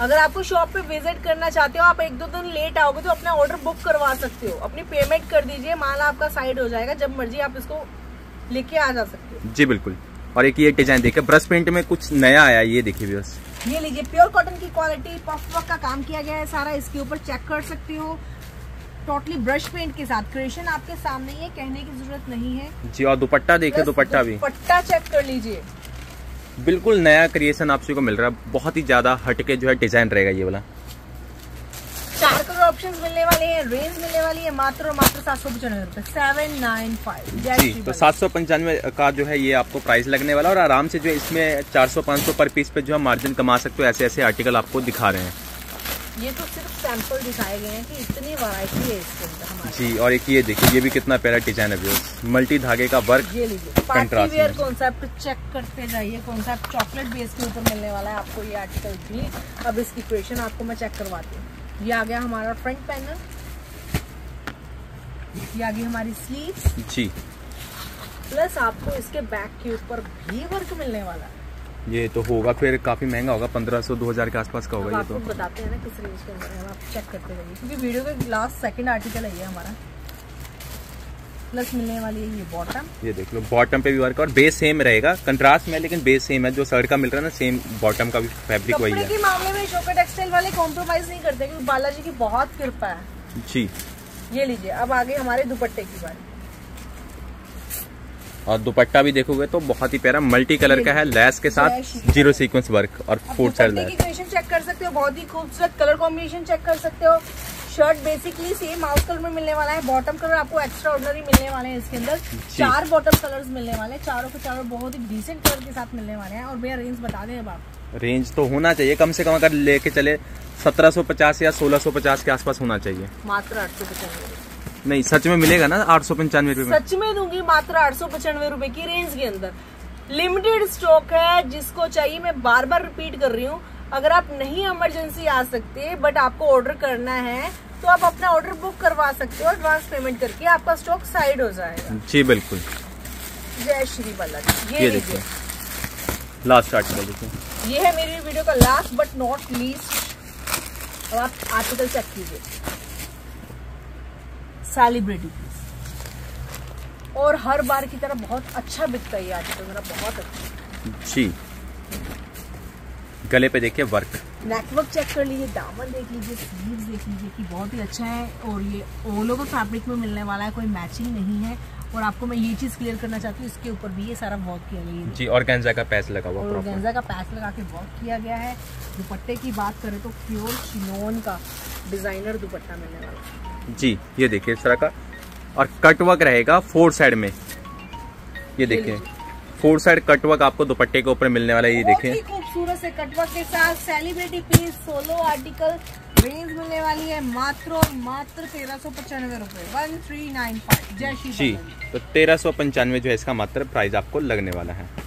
अगर आपको शॉप पे विजिट करना चाहते हो, आप 1-2 दिन लेट आओगे तो अपना ऑर्डर बुक करवा सकते हो। अपनी पेमेंट कर दीजिए, माल आपका साइड हो जाएगा, जब मर्जी आप इसको लेके आ जा सकते हो। जी बिल्कुल। और एक ये डिजाइन देखिए, ब्रश पेंट में कुछ नया आया, ये देखिए व्यूअर्स, ये लीजिए प्योर कॉटन की क्वालिटी, पफ वर्क का काम किया गया है सारा, इसके ऊपर चेक कर सकते हो। टोटली ब्रश पेंट के साथ क्रिएशन आपके सामने ही है, कहने की जरूरत नहीं है जी। और दुपट्टा देखिए, दुपट्टा भी, दुपट्टा चेक कर लीजिए, बिल्कुल नया क्रिएशन आपको को मिल रहा है। बहुत ही ज्यादा हटके जो है डिजाइन रहेगा ये वाला। 4 कलर ऑप्शंस मिलने वाले हैं, रेंज मिलने वाली है मात्र और मात्र 795 रुपए, 795 जी। तो 795 का जो है ये आपको प्राइस लगने वाला, और आराम से जो है इसमें 400-500 पर पीस पे जो है मार्जिन कमा सकते हो। ऐसे ऐसे आर्टिकल आपको दिखा रहे हैं। ये तो सिर्फ सैंपल दिखाए गए हैं कि इतनी वैरायटी है इसके अंदर हमारे। जी। और एक ये देखिए, ये भी कितना प्यारा डिजाइन है, मल्टी धागे का वर्क। ये लीजिए पार्टी वेयर कॉन्सेप्ट चेक करते जाइए, कॉन्सेप्ट चॉकलेट बेस के ऊपर मिलने वाला है आपको ये आर्टिकल भी। अब इसकी क्रिएशन आपको मैं चेक करवाती हूँ। ये आ गया हमारा फ्रंट पैनल, ये आ गई हमारी स्लीव्स जी, प्लस आपको इसके बैक के ऊपर भी वर्क मिलने वाला है। ये तो होगा फिर काफी महंगा होगा, 1500-2000 के आसपास का होगा ये तो। बताते हैं ना किस रेंज के अंदर है, आप चेक करते रहिए क्योंकि वीडियो का लास्ट सेकंड आर्टिकल है ये हमारा। प्लस मिलने वाली है ये बॉटम, ये देख लो, बॉटम पे भी वर्क, और बेस सेम रहेगा, कंट्रास्ट में, लेकिन बेस सेम है। जो शर्ट का मिल रहा है ना, सेम बॉटम का भी फैब्रिक वही है। कपड़े के मामले में शोका टेक्सटाइल वाले कॉम्प्रोमाइज नहीं करते क्योंकि बालाजी की बहुत कृपा है। जी। ये लीजिए, अब आगे हमारे दुपट्टे की बारी। और दुपट्टा भी देखोगे तो बहुत ही प्यारा मल्टी कलर का है, लेस के साथ जीरो सीक्वेंस वर्क और 4 साइड लेस। क्रिएशन चेक कर सकते हो, बहुत ही खूबसूरत कलर कॉम्बिनेशन चेक कर सकते हो। Shirt basically same house colour में मिलने वाला है, बॉटम कलर आपको एक्स्ट्रा ऑर्डिनरी मिलने वाले हैं इसके अंदर। 4 बॉटम कलर्स मिलने वाले हैं, चारों के चारों बहुत ही डिसेंट कलर के साथ मिलने वाले हैं। और भैया रेंज बता दें अब आप। रेंज तो होना चाहिए कम से कम, अगर लेके चले 1750 या 1650 के आसपास होना चाहिए। मात्र 895, नहीं सच में मिलेगा ना 895 रुपए में? सच में दूंगी, मात्र 895 रुपए की रेंज के अंदर। लिमिटेड स्टॉक है, जिसको चाहिए मैं बार बार रिपीट कर रही हूँ। अगर आप नहीं इमरजेंसी आ सकते बट आपको ऑर्डर करना है तो आप अपना ऑर्डर बुक करवा सकते हो, एडवांस पेमेंट करके आपका स्टॉक साइड हो जाएगा। जी बिल्कुल। जय श्री बालाजी। ये देखिए लास्ट आर्टिकल देखिए, ये है मेरी वीडियो का लास्ट बट नॉट लीस्ट। अब आप आर्टिकल चेक कीजिए, सेलिब्रिटी पीस, और हर बार की तरह बहुत अच्छा बिकता है ये आर्टिकल मेरा, बहुत अच्छा। जी। गले पे देखिए वर्क, नेकवर्क चेक कर लीजिए, दामन देख लीजिए, स्लीव्स देख लीजिए कि बहुत ही अच्छा है। और ये ऑल ओवर फैब्रिक में मिलने वाला है, कोई मैचिंग नहीं है। और आपको मैं ये चीज क्लियर करना चाहती हूँ, इसके ऊपर भी ये सारा वर्क किया गया है जी। ऑर्गेन्जा का पैच लगा हुआ, ऑर्गेन्जा का पैच लगा के वर्क किया गया है। दुपट्टे की बात करें तो प्योर चिनोन का डिजाइनर दुपट्टा मिलने वाला है जी। ये देखिए इस तरह का, और कट वर्क रहेगा 4 साइड में। ये देखिए 4 साइड कटवर्क आपको दुपट्टे के ऊपर मिलने वाला है। ये देखिए खूबसूरत से कटवर्क के साथ celebrity piece solo article. Range मिलने वाली है मात्र और मात्र 1395 रुपए, 1395। जय श्री जी। तो 1395 जो है इसका मात्र प्राइस आपको लगने वाला है।